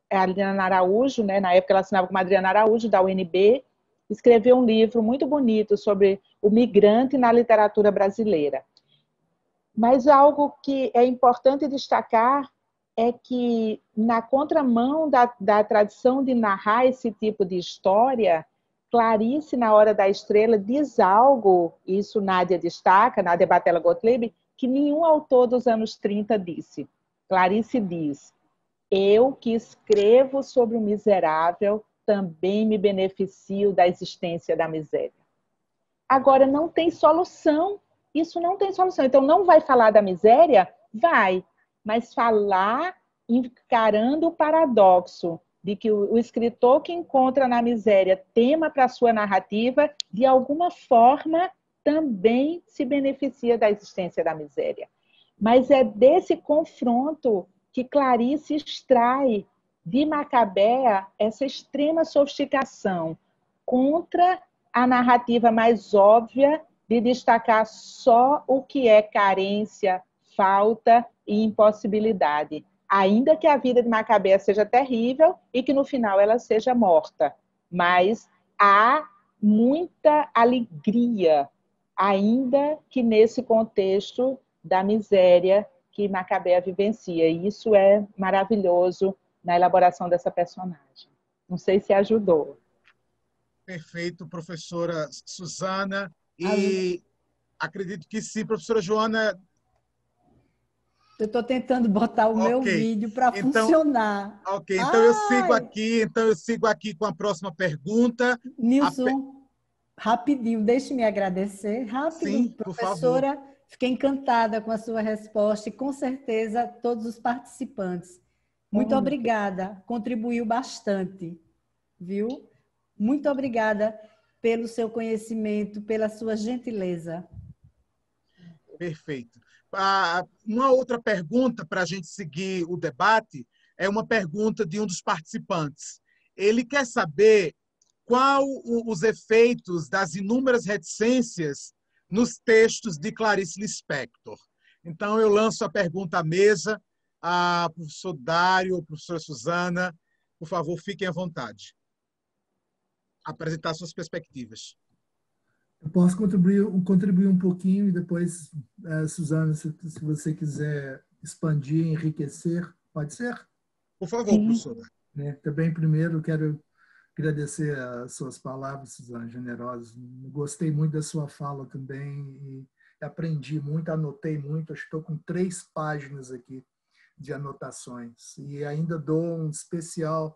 a Adriana Araújo, né, na época ela assinava como Adriana Araújo, da UNB, escreveu um livro muito bonito sobre o migrante na literatura brasileira. Mas algo que é importante destacar é que, na contramão da tradição de narrar esse tipo de história, Clarice, na Hora da Estrela, diz algo, isso Nádia destaca, Nádia Batella Gottlieb, que nenhum autor dos anos 30 disse. Clarice diz: eu que escrevo sobre o miserável também me beneficio da existência da miséria. Agora, não tem solução. Isso não tem solução. Então, não vai falar da miséria? Vai. Mas falar encarando o paradoxo de que o escritor que encontra na miséria tema para a sua narrativa, de alguma forma, também se beneficia da existência da miséria. Mas é desse confronto que Clarice extrai de Macabea essa extrema sofisticação contra a narrativa mais óbvia de destacar só o que é carência, falta e impossibilidade, ainda que a vida de Macabea seja terrível e que no final ela seja morta. Mas há muita alegria, ainda que nesse contexto da miséria que Macabea vivencia. E isso é maravilhoso na elaboração dessa personagem. Não sei se ajudou. Perfeito, professora Suzana. E acredito que sim, professora Joana. Eu estou tentando botar o meu vídeo para funcionar. Ok, então eu sigo aqui com a próxima pergunta. Nilson, rapidinho, deixe-me agradecer. Rápido, sim, professora. Por favor. Fiquei encantada com a sua resposta e, com certeza, todos os participantes. Muito obrigada, contribuiu bastante, viu? Muito obrigada pelo seu conhecimento, pela sua gentileza. Perfeito. Uma outra pergunta para a gente seguir o debate é uma pergunta de um dos participantes. Ele quer saber qual os efeitos das inúmeras reticências nos textos de Clarice Lispector. Então, eu lanço a pergunta à mesa. A professor Dário, a professora Suzana, por favor, fiquem à vontade. Apresentar suas perspectivas. Eu posso contribuir um pouquinho e depois, Suzana, se você quiser expandir, enriquecer, pode ser? Por favor, professora. Também, primeiro, quero agradecer as suas palavras, Suzana, generosas. Gostei muito da sua fala também e aprendi muito, anotei muito. Acho que estou com 3 páginas aqui de anotações. E ainda dou um especial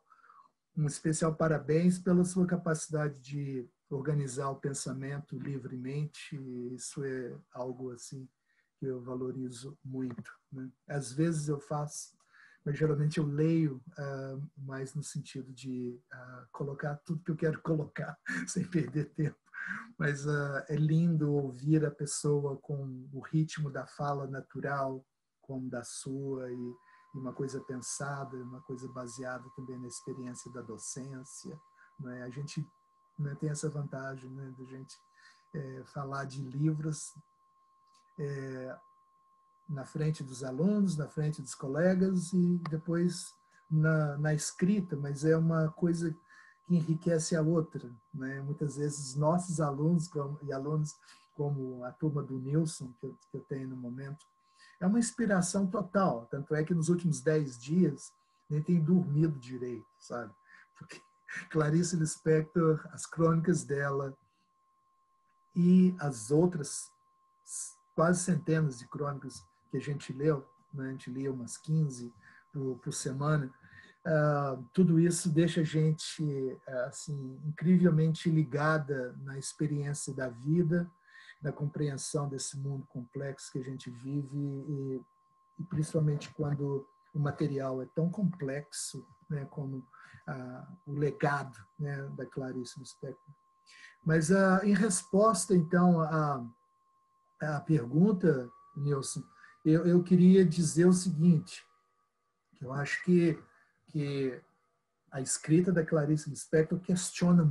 parabéns pela sua capacidade de organizar o pensamento livremente. Isso é algo assim que eu valorizo muito, né? Às vezes eu faço, mas geralmente eu leio mais no sentido de colocar tudo que eu quero colocar sem perder tempo. Mas é lindo ouvir a pessoa com o ritmo da fala natural, como da sua, e uma coisa pensada, uma coisa baseada também na experiência da docência, né? A gente, né, tem essa vantagem, né, de a gente falar de livros na frente dos alunos, na frente dos colegas e depois na escrita, mas é uma coisa que enriquece a outra, né? Muitas vezes nossos alunos como a turma do Nilson, que eu tenho no momento, é uma inspiração total. Tanto é que nos últimos 10 dias nem tenho dormido direito, sabe? Porque Clarice Lispector, as crônicas dela e as outras quase centenas de crônicas que a gente leu, né? A gente lia umas 15 por semana. Tudo isso deixa a gente assim, incrivelmente ligada na experiência da vida, na compreensão desse mundo complexo que a gente vive e principalmente quando o material é tão complexo, né, como o legado, né, da Clarice Lispector. Mas em resposta, então, à pergunta, Nilson, eu queria dizer o seguinte, que eu acho que a escrita da Clarice Lispector questiona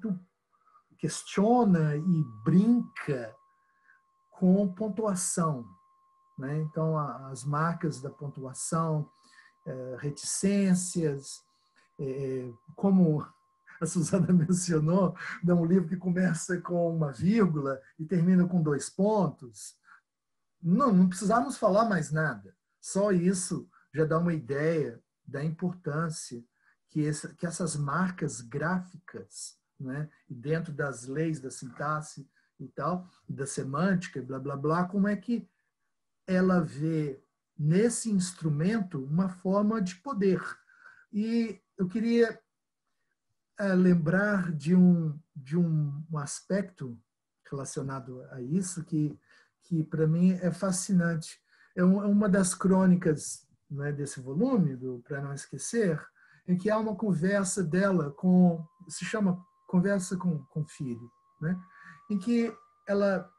e brinca com pontuação, né? Então, as marcas da pontuação, reticências, como a Suzana mencionou, é um livro que começa com uma vírgula e termina com 2 pontos. Não precisamos falar mais nada. Só isso já dá uma ideia da importância que essas marcas gráficas, né, e dentro das leis da sintaxe e tal, da semântica, blá, blá, blá, como é que ela vê nesse instrumento uma forma de poder. E eu queria lembrar de um aspecto relacionado a isso que para mim é fascinante. É uma das crônicas, né, desse volume, do Para Não Esquecer, em que há uma conversa dela se chama Conversa com o Filho, né, em que ela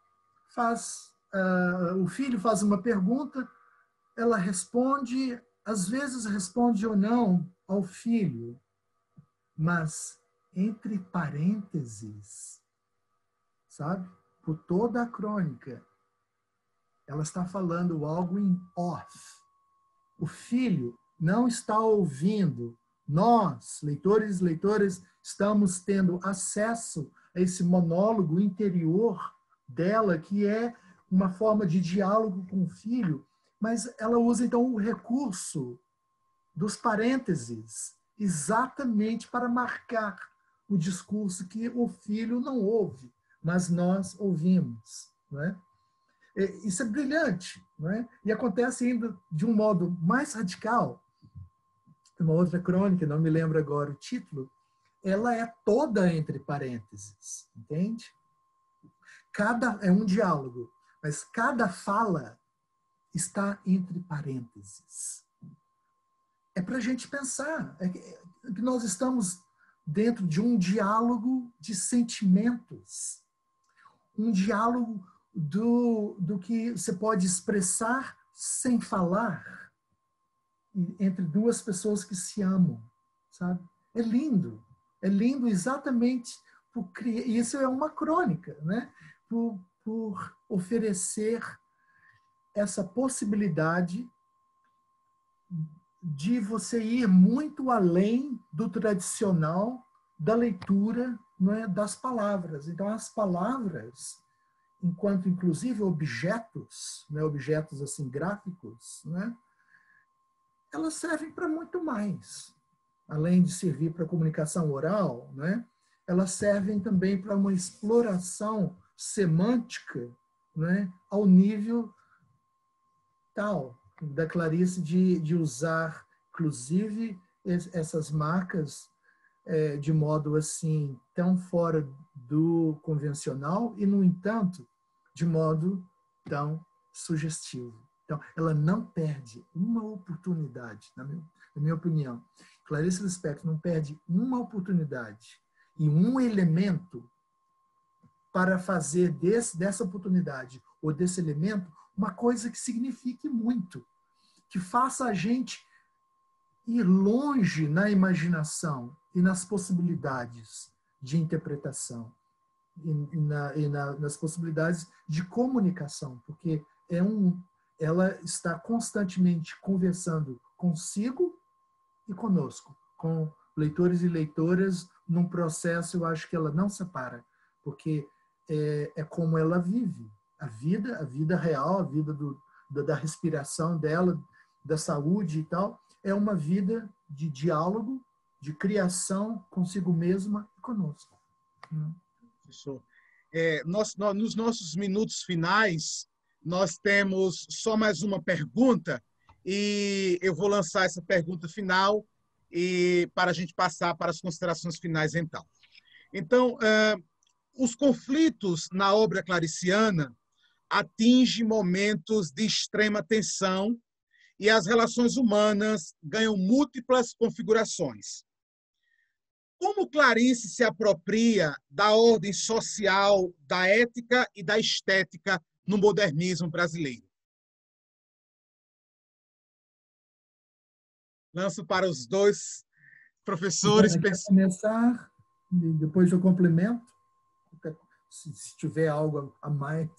o filho faz uma pergunta, ela responde, às vezes responde ou não ao filho, mas entre parênteses, sabe? Por toda a crônica, ela está falando algo em off. O filho não está ouvindo. Nós, leitores e leitoras, estamos tendo acesso a esse monólogo interior dela, que é uma forma de diálogo com o filho, mas ela usa, então, o recurso dos parênteses exatamente para marcar o discurso que o filho não ouve, mas nós ouvimos, não é? Isso é brilhante, não é? E acontece ainda de um modo mais radical. Uma outra crônica, não me lembro agora o título, ela é toda entre parênteses, entende? É um diálogo, mas cada fala está entre parênteses. É para a gente pensar que nós estamos dentro de um diálogo de sentimentos, um diálogo do que você pode expressar sem falar entre 2 pessoas que se amam, sabe? É lindo exatamente e isso é uma crônica, né? Por oferecer essa possibilidade de você ir muito além do tradicional da leitura, não é, das palavras. Então, as palavras, enquanto inclusive objetos, né, objetos assim gráficos, né, elas servem para muito mais. Além de servir para comunicação oral, né, elas servem também para uma exploração semântica, né, ao nível tal da Clarice de usar, inclusive, essas marcas de modo assim tão fora do convencional e, no entanto, de modo tão sugestivo. Então, ela não perde uma oportunidade, na minha opinião. Clarice Lispector não perde uma oportunidade e um elemento para fazer dessa oportunidade ou desse elemento uma coisa que signifique muito, que faça a gente ir longe na imaginação e nas possibilidades de interpretação nas possibilidades de comunicação, porque ela está constantemente conversando consigo e conosco, com leitores e leitoras, num processo, eu acho que ela não separa, porque é como ela vive a vida real, a vida da respiração dela, da saúde e tal, é uma vida de diálogo, de criação consigo mesma e conosco. Professor, nos nossos minutos finais, nós temos só mais uma pergunta e eu vou lançar essa pergunta final e para a gente passar para as considerações finais, então. Então, os conflitos na obra clariciana atingem momentos de extrema tensão e as relações humanas ganham múltiplas configurações. Como Clarice se apropria da ordem social, da ética e da estética no modernismo brasileiro? Lanço para os 2 professores. Quer começar? Depois eu complemento. Se tiver algo a mais.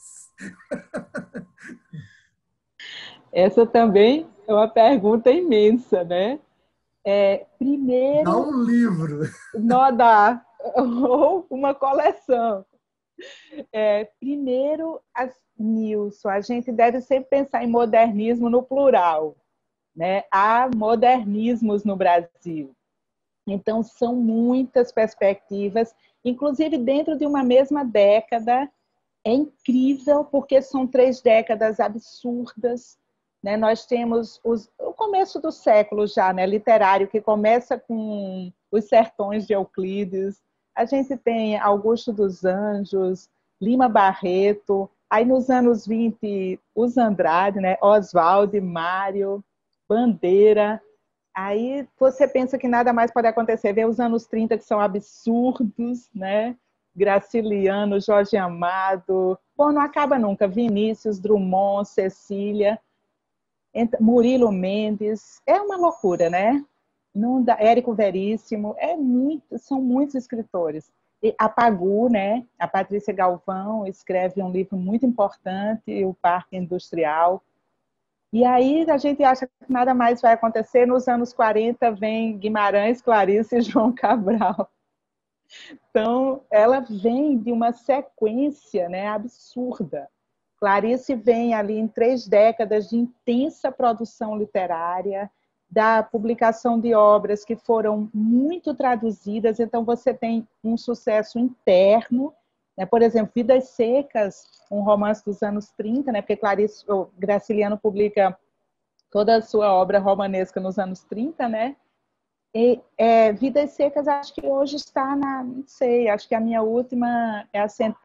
Essa também é uma pergunta imensa, né? Primeiro... Dá um livro. Não dá. Ou uma coleção. Primeiro, Nilson, a gente deve sempre pensar em modernismo no plural, né? Há modernismos no Brasil. Então, são muitas perspectivas, inclusive dentro de uma mesma década. É incrível, porque são 3 décadas absurdas, né? Nós temos o começo do século já, né? Literário, que começa com Os Sertões de Euclides. A gente tem Augusto dos Anjos, Lima Barreto, aí nos anos 20, os Andrade, né? Oswald, Mário, Bandeira. Aí você pensa que nada mais pode acontecer. Vê os anos 30, que são absurdos, né? Graciliano, Jorge Amado. Bom, não acaba nunca. Vinícius, Drummond, Cecília, Murilo Mendes. É uma loucura, né? Não dá, Érico Veríssimo. São muitos escritores. E a Pagu, né? A Patrícia Galvão escreve um livro muito importante, O Parque Industrial. E aí a gente acha que nada mais vai acontecer. Nos anos 40 vem Guimarães, Clarice e João Cabral. Então, ela vem de uma sequência, né, absurda. Clarice vem ali em 3 décadas de intensa produção literária, da publicação de obras que foram muito traduzidas, então você tem um sucesso interno, né? Por exemplo, Vidas Secas, um romance dos anos 30, né? Porque Graciliano publica toda a sua obra romanesca nos anos 30, né? E, Vidas Secas, acho que hoje está não sei, acho que a minha última é a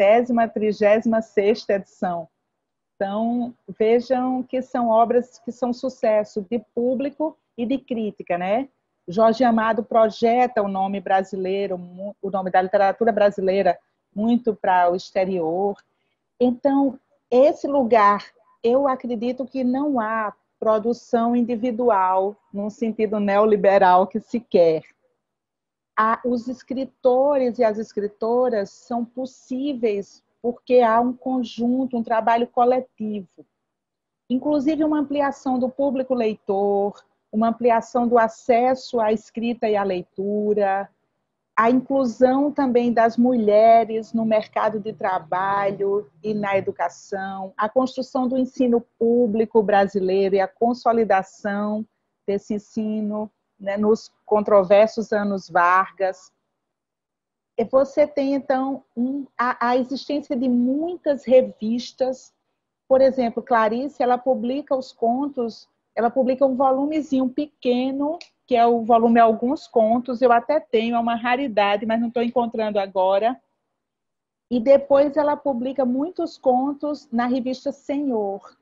136ª edição. Então, vejam que são obras que são sucesso de público e de crítica, né? Jorge Amado projeta o nome brasileiro, o nome da literatura brasileira, muito para o exterior. Então, esse lugar, eu acredito que não há produção individual, num sentido neoliberal que se quer. Os escritores e as escritoras são possíveis porque há um conjunto, um trabalho coletivo. Inclusive uma ampliação do público leitor, uma ampliação do acesso à escrita e à leitura, a inclusão também das mulheres no mercado de trabalho e na educação, a construção do ensino público brasileiro e a consolidação desse ensino, né, nos controversos anos Vargas. E você tem, então, a existência de muitas revistas. Por exemplo, Clarice, ela publica os contos, ela publica um volumezinho pequeno, que é o volume Alguns Contos, eu até tenho, é uma raridade, mas não estou encontrando agora. E depois ela publica muitos contos na revista Senhor.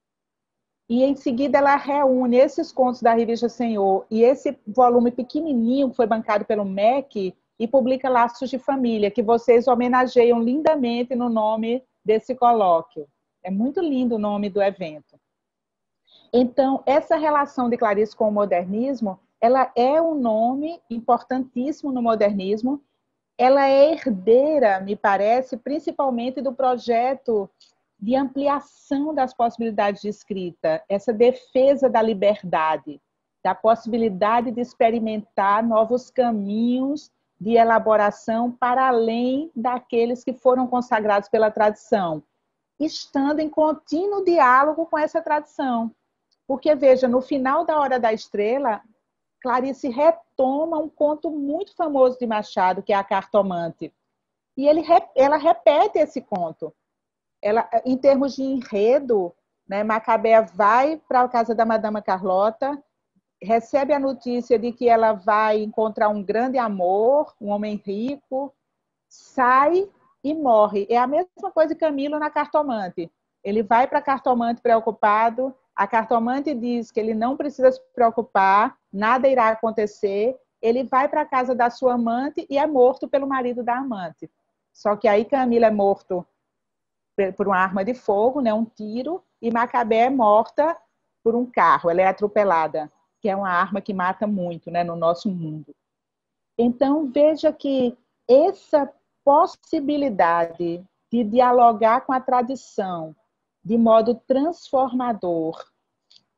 E em seguida ela reúne esses contos da revista Senhor e esse volume pequenininho, que foi bancado pelo MEC, e publica Laços de Família, que vocês homenageiam lindamente no nome desse colóquio. É muito lindo o nome do evento. Então, essa relação de Clarice com o modernismo, ela é um nome importantíssimo no modernismo. Ela é herdeira, me parece, principalmente do projeto de ampliação das possibilidades de escrita, essa defesa da liberdade, da possibilidade de experimentar novos caminhos de elaboração para além daqueles que foram consagrados pela tradição, estando em contínuo diálogo com essa tradição. Porque, veja, no final da Hora da Estrela, Clarice retoma um conto muito famoso de Machado, que é A Cartomante. E ela repete esse conto. Ela, em termos de enredo, né, Macabea vai para a casa da Madama Carlota, recebe a notícia de que ela vai encontrar um grande amor, um homem rico, sai e morre. É a mesma coisa de Camilo na Cartomante. Ele vai para a Cartomante preocupado, a Cartomante diz que ele não precisa se preocupar, nada irá acontecer, ele vai para a casa da sua amante e é morto pelo marido da amante. Só que aí Camilo é morto por uma arma de fogo, né, um tiro, e Macabé é morta por um carro, ela é atropelada, que é uma arma que mata muito, né, no nosso mundo. Então, veja que essa possibilidade de dialogar com a tradição de modo transformador,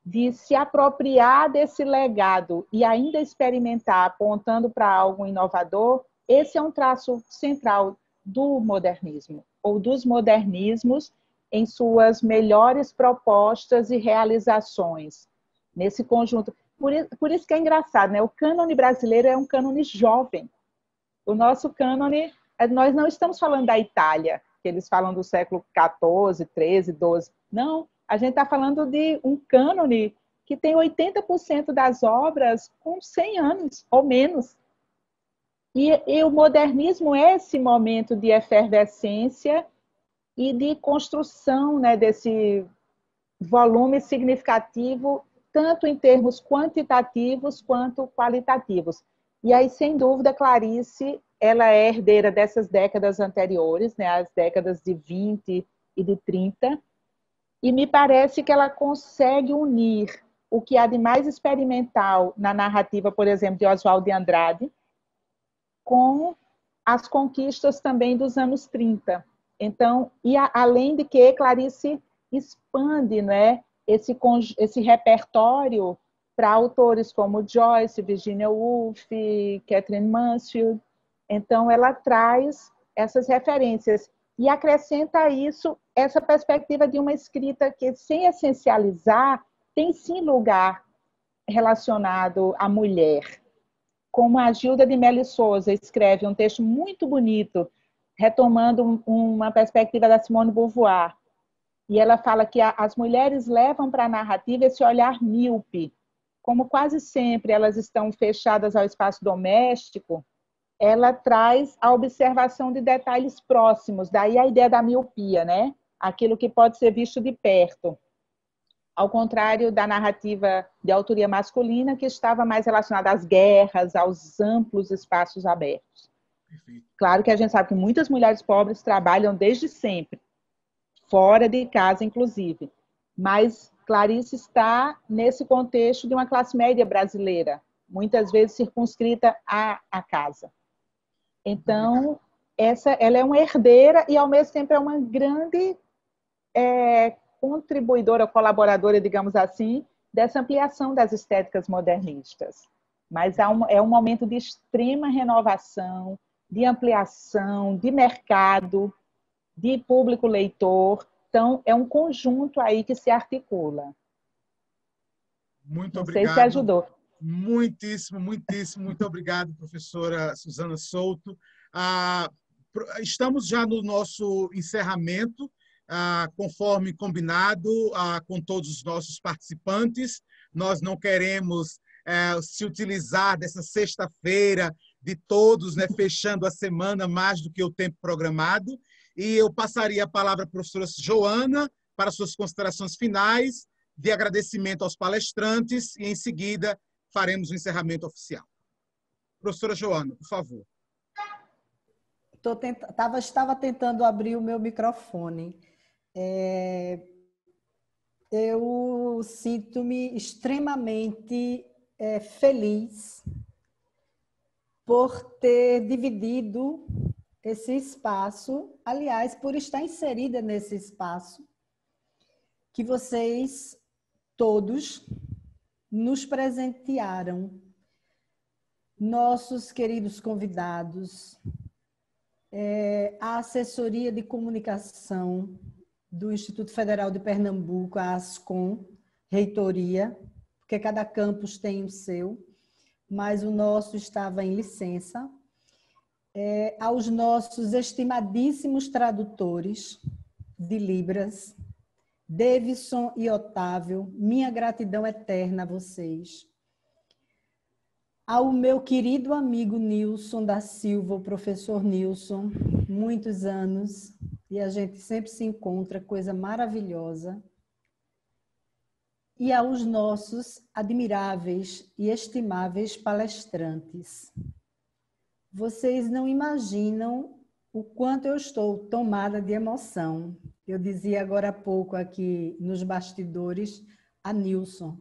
de se apropriar desse legado e ainda experimentar, apontando para algo inovador, esse é um traço central do modernismo, ou dos modernismos em suas melhores propostas e realizações, nesse conjunto. Por isso que é engraçado, né? O cânone brasileiro é um cânone jovem. O nosso cânone, nós não estamos falando da Itália, que eles falam do século XIV, XIII, XII. Não, a gente está falando de um cânone que tem 80% das obras com 100 anos ou menos. E o modernismo é esse momento de efervescência e de construção, né, desse volume significativo, tanto em termos quantitativos quanto qualitativos. E aí, sem dúvida, Clarice, ela é herdeira dessas décadas anteriores, né, as décadas de 20 e de 30, e me parece que ela consegue unir o que há de mais experimental na narrativa, por exemplo, de Oswald de Andrade, com as conquistas também dos anos 30. Então, além de que Clarice expande, né, esse repertório para autores como Joyce, Virginia Woolf, Catherine Mansfield. Então, ela traz essas referências e acrescenta a isso essa perspectiva de uma escrita que, sem essencializar, tem sim lugar relacionado à mulher. Como a Gilda de Mello Souza escreve um texto muito bonito, retomando uma perspectiva da Simone de Beauvoir, e ela fala que as mulheres levam para a narrativa esse olhar míope. Como quase sempre elas estão fechadas ao espaço doméstico, ela traz a observação de detalhes próximos, daí a ideia da miopia, né? Aquilo que pode ser visto de perto. Ao contrário da narrativa de autoria masculina, que estava mais relacionada às guerras, aos amplos espaços abertos. Perfeito. Claro que a gente sabe que muitas mulheres pobres trabalham desde sempre, fora de casa, inclusive. Mas Clarice está nesse contexto de uma classe média brasileira, muitas vezes circunscrita à casa. Então, ela é uma herdeira e, ao mesmo tempo, é uma grande contribuidora, colaboradora, digamos assim, dessa ampliação das estéticas modernistas. Mas é um momento de extrema renovação, de ampliação, de mercado, de público leitor. Então, é um conjunto aí que se articula. Muito obrigado. Não sei se ajudou. Muitíssimo, muitíssimo. Muito obrigado, professora Suzana Souto. Estamos já no nosso encerramento, conforme combinado com todos os nossos participantes. Nós não queremos se utilizar dessa sexta-feira de todos, né, fechando a semana mais do que o tempo programado. E eu passaria a palavra à professora Joana para suas considerações finais, de agradecimento aos palestrantes, e, em seguida, faremos o encerramento oficial. Professora Joana, por favor. Estava tentando abrir o meu microfone. Eu sinto-me extremamente feliz por ter dividido esse espaço, aliás, por estar inserida nesse espaço, que vocês todos nos presentearam, nossos queridos convidados, a assessoria de comunicação do Instituto Federal de Pernambuco, a ASCOM, reitoria, porque cada campus tem o seu, mas o nosso estava em licença, aos nossos estimadíssimos tradutores de Libras, Davidson e Otávio, minha gratidão eterna a vocês. Ao meu querido amigo Nilson da Silva, o professor Nilson, muitos anos, e a gente sempre se encontra, coisa maravilhosa. E aos nossos admiráveis e estimáveis palestrantes. Vocês não imaginam o quanto eu estou tomada de emoção. Eu dizia agora há pouco aqui nos bastidores a Nilson.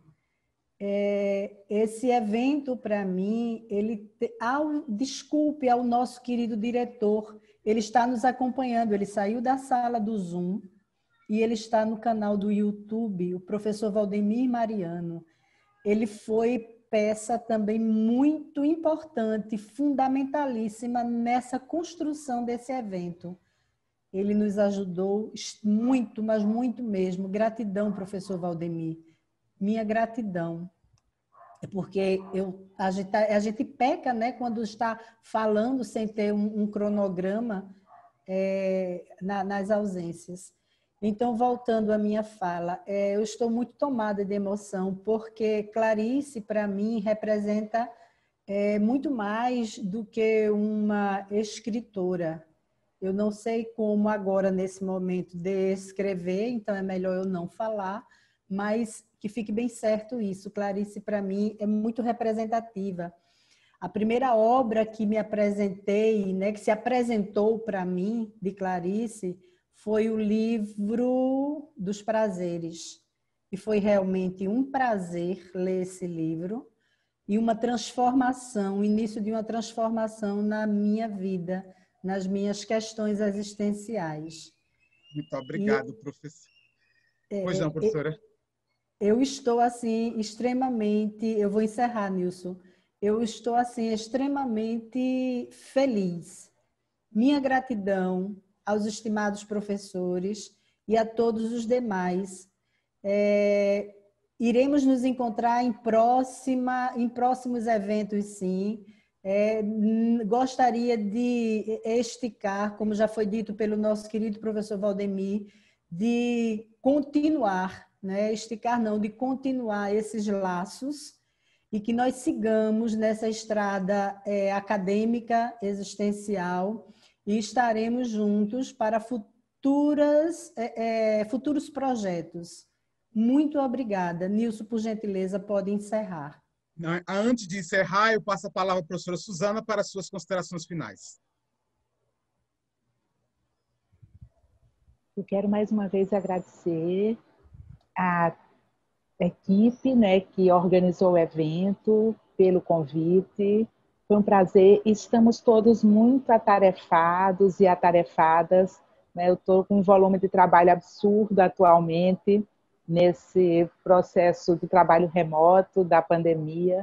Esse evento, para mim, desculpe ao nosso querido diretor, ele está nos acompanhando, ele saiu da sala do Zoom e ele está no canal do YouTube, o professor Valdemir Mariano. Ele foi peça também muito importante, fundamentalíssima nessa construção desse evento. Ele nos ajudou muito, mas muito mesmo. Gratidão, professor Valdemir. Minha gratidão. É porque a gente peca, né, quando está falando sem ter um cronograma nas ausências. Então, voltando à minha fala, eu estou muito tomada de emoção, porque Clarice, para mim, representa muito mais do que uma escritora. Eu não sei como agora, nesse momento, descrever, então é melhor eu não falar, mas que fique bem certo isso. Clarice, para mim, é muito representativa. A primeira obra que me apresentei, né, que se apresentou para mim, de Clarice, foi o livro dos prazeres. E foi realmente um prazer ler esse livro e uma transformação, o início de uma transformação na minha vida, nas minhas questões existenciais. Muito obrigado, professor. Pois não, professora. Eu estou, assim, extremamente... Eu vou encerrar, Nilson. Eu estou, assim, extremamente feliz. Minha gratidão aos estimados professores e a todos os demais. Iremos nos encontrar em próximos eventos, sim. Gostaria de esticar, como já foi dito pelo nosso querido professor Valdemir, de continuar, né? Esticar não, de continuar esses laços e que nós sigamos nessa estrada acadêmica, existencial, e estaremos juntos para futuros projetos. Muito obrigada. Nilson, por gentileza, pode encerrar. Antes de encerrar, eu passo a palavra à professora Suzana para as suas considerações finais. Eu quero mais uma vez agradecer a equipe, né, que organizou o evento, pelo convite. Foi um prazer. Estamos todos muito atarefados e atarefadas, né? Eu estou com um volume de trabalho absurdo atualmente, nesse processo de trabalho remoto da pandemia,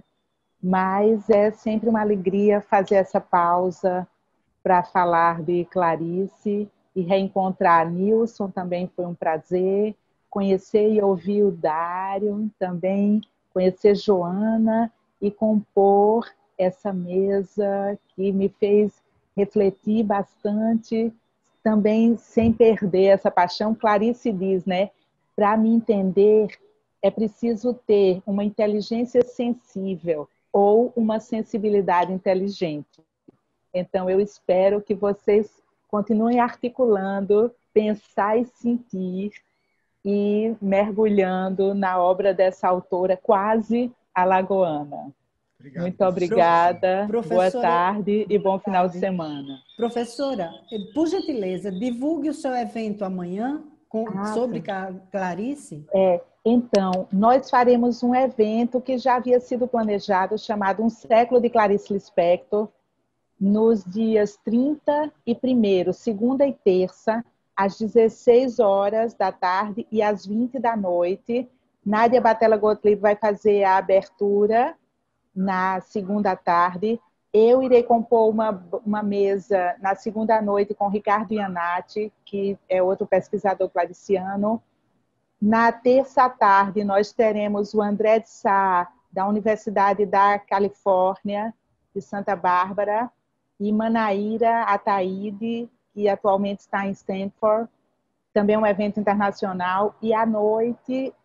mas é sempre uma alegria fazer essa pausa para falar de Clarice e reencontrar a Nilson, também foi um prazer. Conhecer e ouvir o Dário, também conhecer Joana e compor essa mesa que me fez refletir bastante, também sem perder essa paixão. Clarice diz, né? Para me entender, é preciso ter uma inteligência sensível ou uma sensibilidade inteligente. Então, eu espero que vocês continuem articulando, pensar e sentir, e mergulhando na obra dessa autora quase alagoana. Obrigado, muito obrigada, boa tarde e bom final de semana. Professora, por gentileza, divulgue o seu evento amanhã sobre Clarice. Então, nós faremos um evento que já havia sido planejado, chamado Um Século de Clarice Lispector, nos dias 30 e 1º, segunda e terça, às 16 horas da tarde e às 20 da noite. Nádia Batella Gottlieb vai fazer a abertura na segunda tarde. Eu irei compor uma mesa na segunda noite com Ricardo Iannati, que é outro pesquisador clariciano. Na terça tarde, nós teremos o André de Sá, da Universidade da Califórnia, de Santa Bárbara, e Manaíra Ataíde, que atualmente está em Stanford, também um evento internacional. E à noite,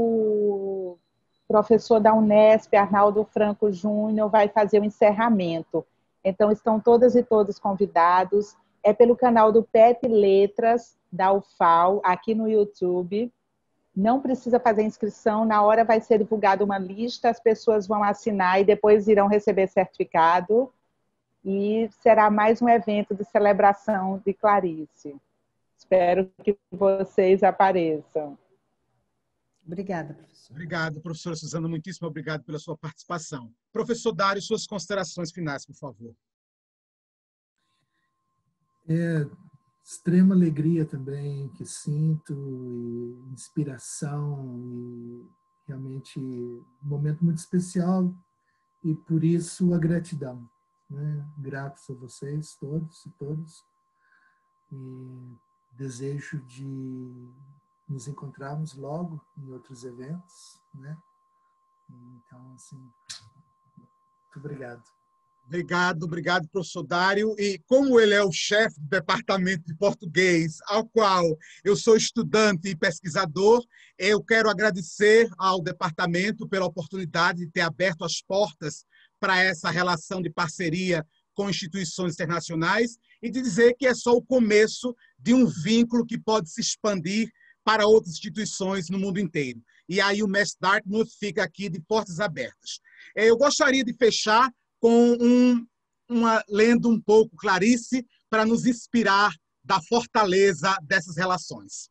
o professor da Unesp, Arnaldo Franco Júnior, vai fazer o encerramento. Então, estão todas e todos convidados. É pelo canal do PET Letras, da UFAL, aqui no YouTube. Não precisa fazer inscrição, na hora vai ser divulgada uma lista, as pessoas vão assinar e depois irão receber certificado. E será mais um evento de celebração de Clarice. Espero que vocês apareçam. Obrigada, professor. Obrigado, professora Suzana. Muitíssimo obrigado pela sua participação. Professor Dário, suas considerações finais, por favor. extrema alegria também que sinto, e inspiração, e realmente um momento muito especial, e por isso a gratidão, né? Gratos a vocês todos e todas, e desejo de nos encontrarmos logo em outros eventos, né? Então, assim, muito obrigado. Obrigado, professor Dário. E como ele é o chefe do departamento de português, ao qual eu sou estudante e pesquisador, eu quero agradecer ao departamento pela oportunidade de ter aberto as portas para essa relação de parceria com instituições internacionais e de dizer que é só o começo de um vínculo que pode se expandir para outras instituições no mundo inteiro. E aí o Mestre Dartmouth fica aqui de portas abertas. Eu gostaria de fechar com lendo um pouco Clarice para nos inspirar da fortaleza dessas relações.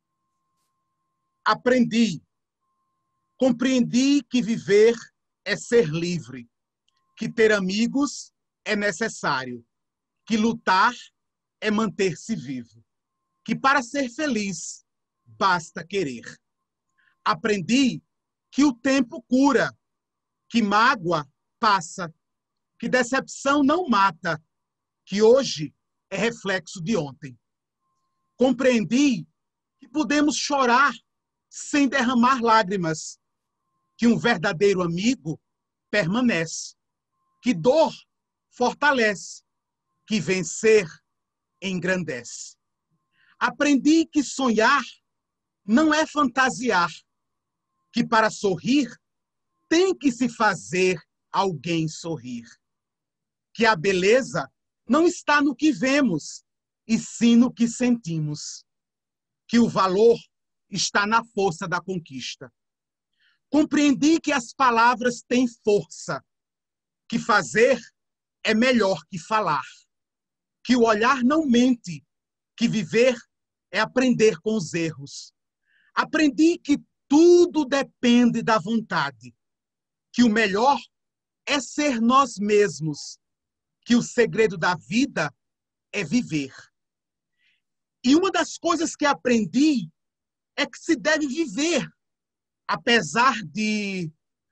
Compreendi que viver é ser livre, que ter amigos é necessário, que lutar é manter-se vivo, que para ser feliz basta querer. Aprendi que o tempo cura, que mágoa passa, que decepção não mata, que hoje é reflexo de ontem. Compreendi que podemos chorar sem derramar lágrimas, que um verdadeiro amigo permanece, que dor fortalece, que vencer engrandece. Aprendi que sonhar não é fantasiar, que para sorrir tem que se fazer alguém sorrir. Que a beleza não está no que vemos, e sim no que sentimos. Que o valor está na força da conquista. Compreendi que as palavras têm força, que fazer é melhor que falar, que o olhar não mente, que viver é aprender com os erros. Aprendi que tudo depende da vontade, que o melhor é ser nós mesmos, que o segredo da vida é viver. E uma das coisas que aprendi é que se deve viver, apesar de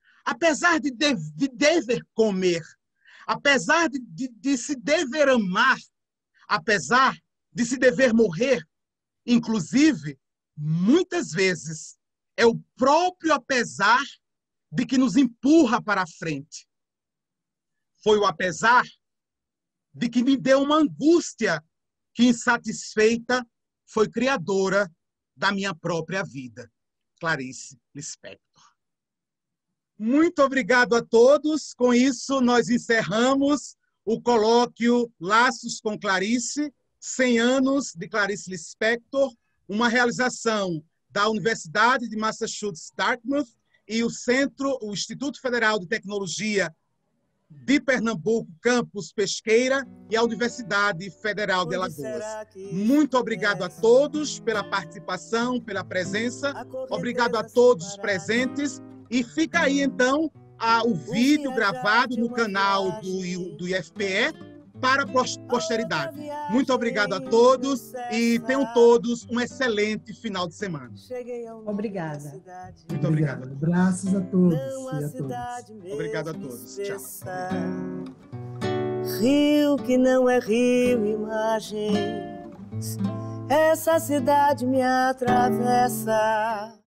dever comer, apesar de se dever amar, apesar de se dever morrer. Inclusive, muitas vezes, é o próprio apesar de que nos empurra para a frente. Foi o apesar de que me deu uma angústia que, insatisfeita, foi criadora da minha própria vida. Clarice Lispector. Muito obrigado a todos. Com isso, nós encerramos o colóquio Laços com Clarice, 100 anos de Clarice Lispector, uma realização da Universidade de Massachusetts, Dartmouth, e o Instituto Federal de Tecnologia de Pernambuco, Campus Pesqueira, e a Universidade Federal de Alagoas. Muito obrigado a todos pela participação, pela presença. Obrigado a todos os presentes. E fica aí, então, o vídeo gravado no canal do IFPE para a posteridade. Muito obrigado a todos e tenham todos um excelente final de semana. Obrigada. Muito obrigado. Abraços a todos e a todas. Obrigado a todos. Tchau. Rio que não é rio, imagens. Essa cidade me atravessa.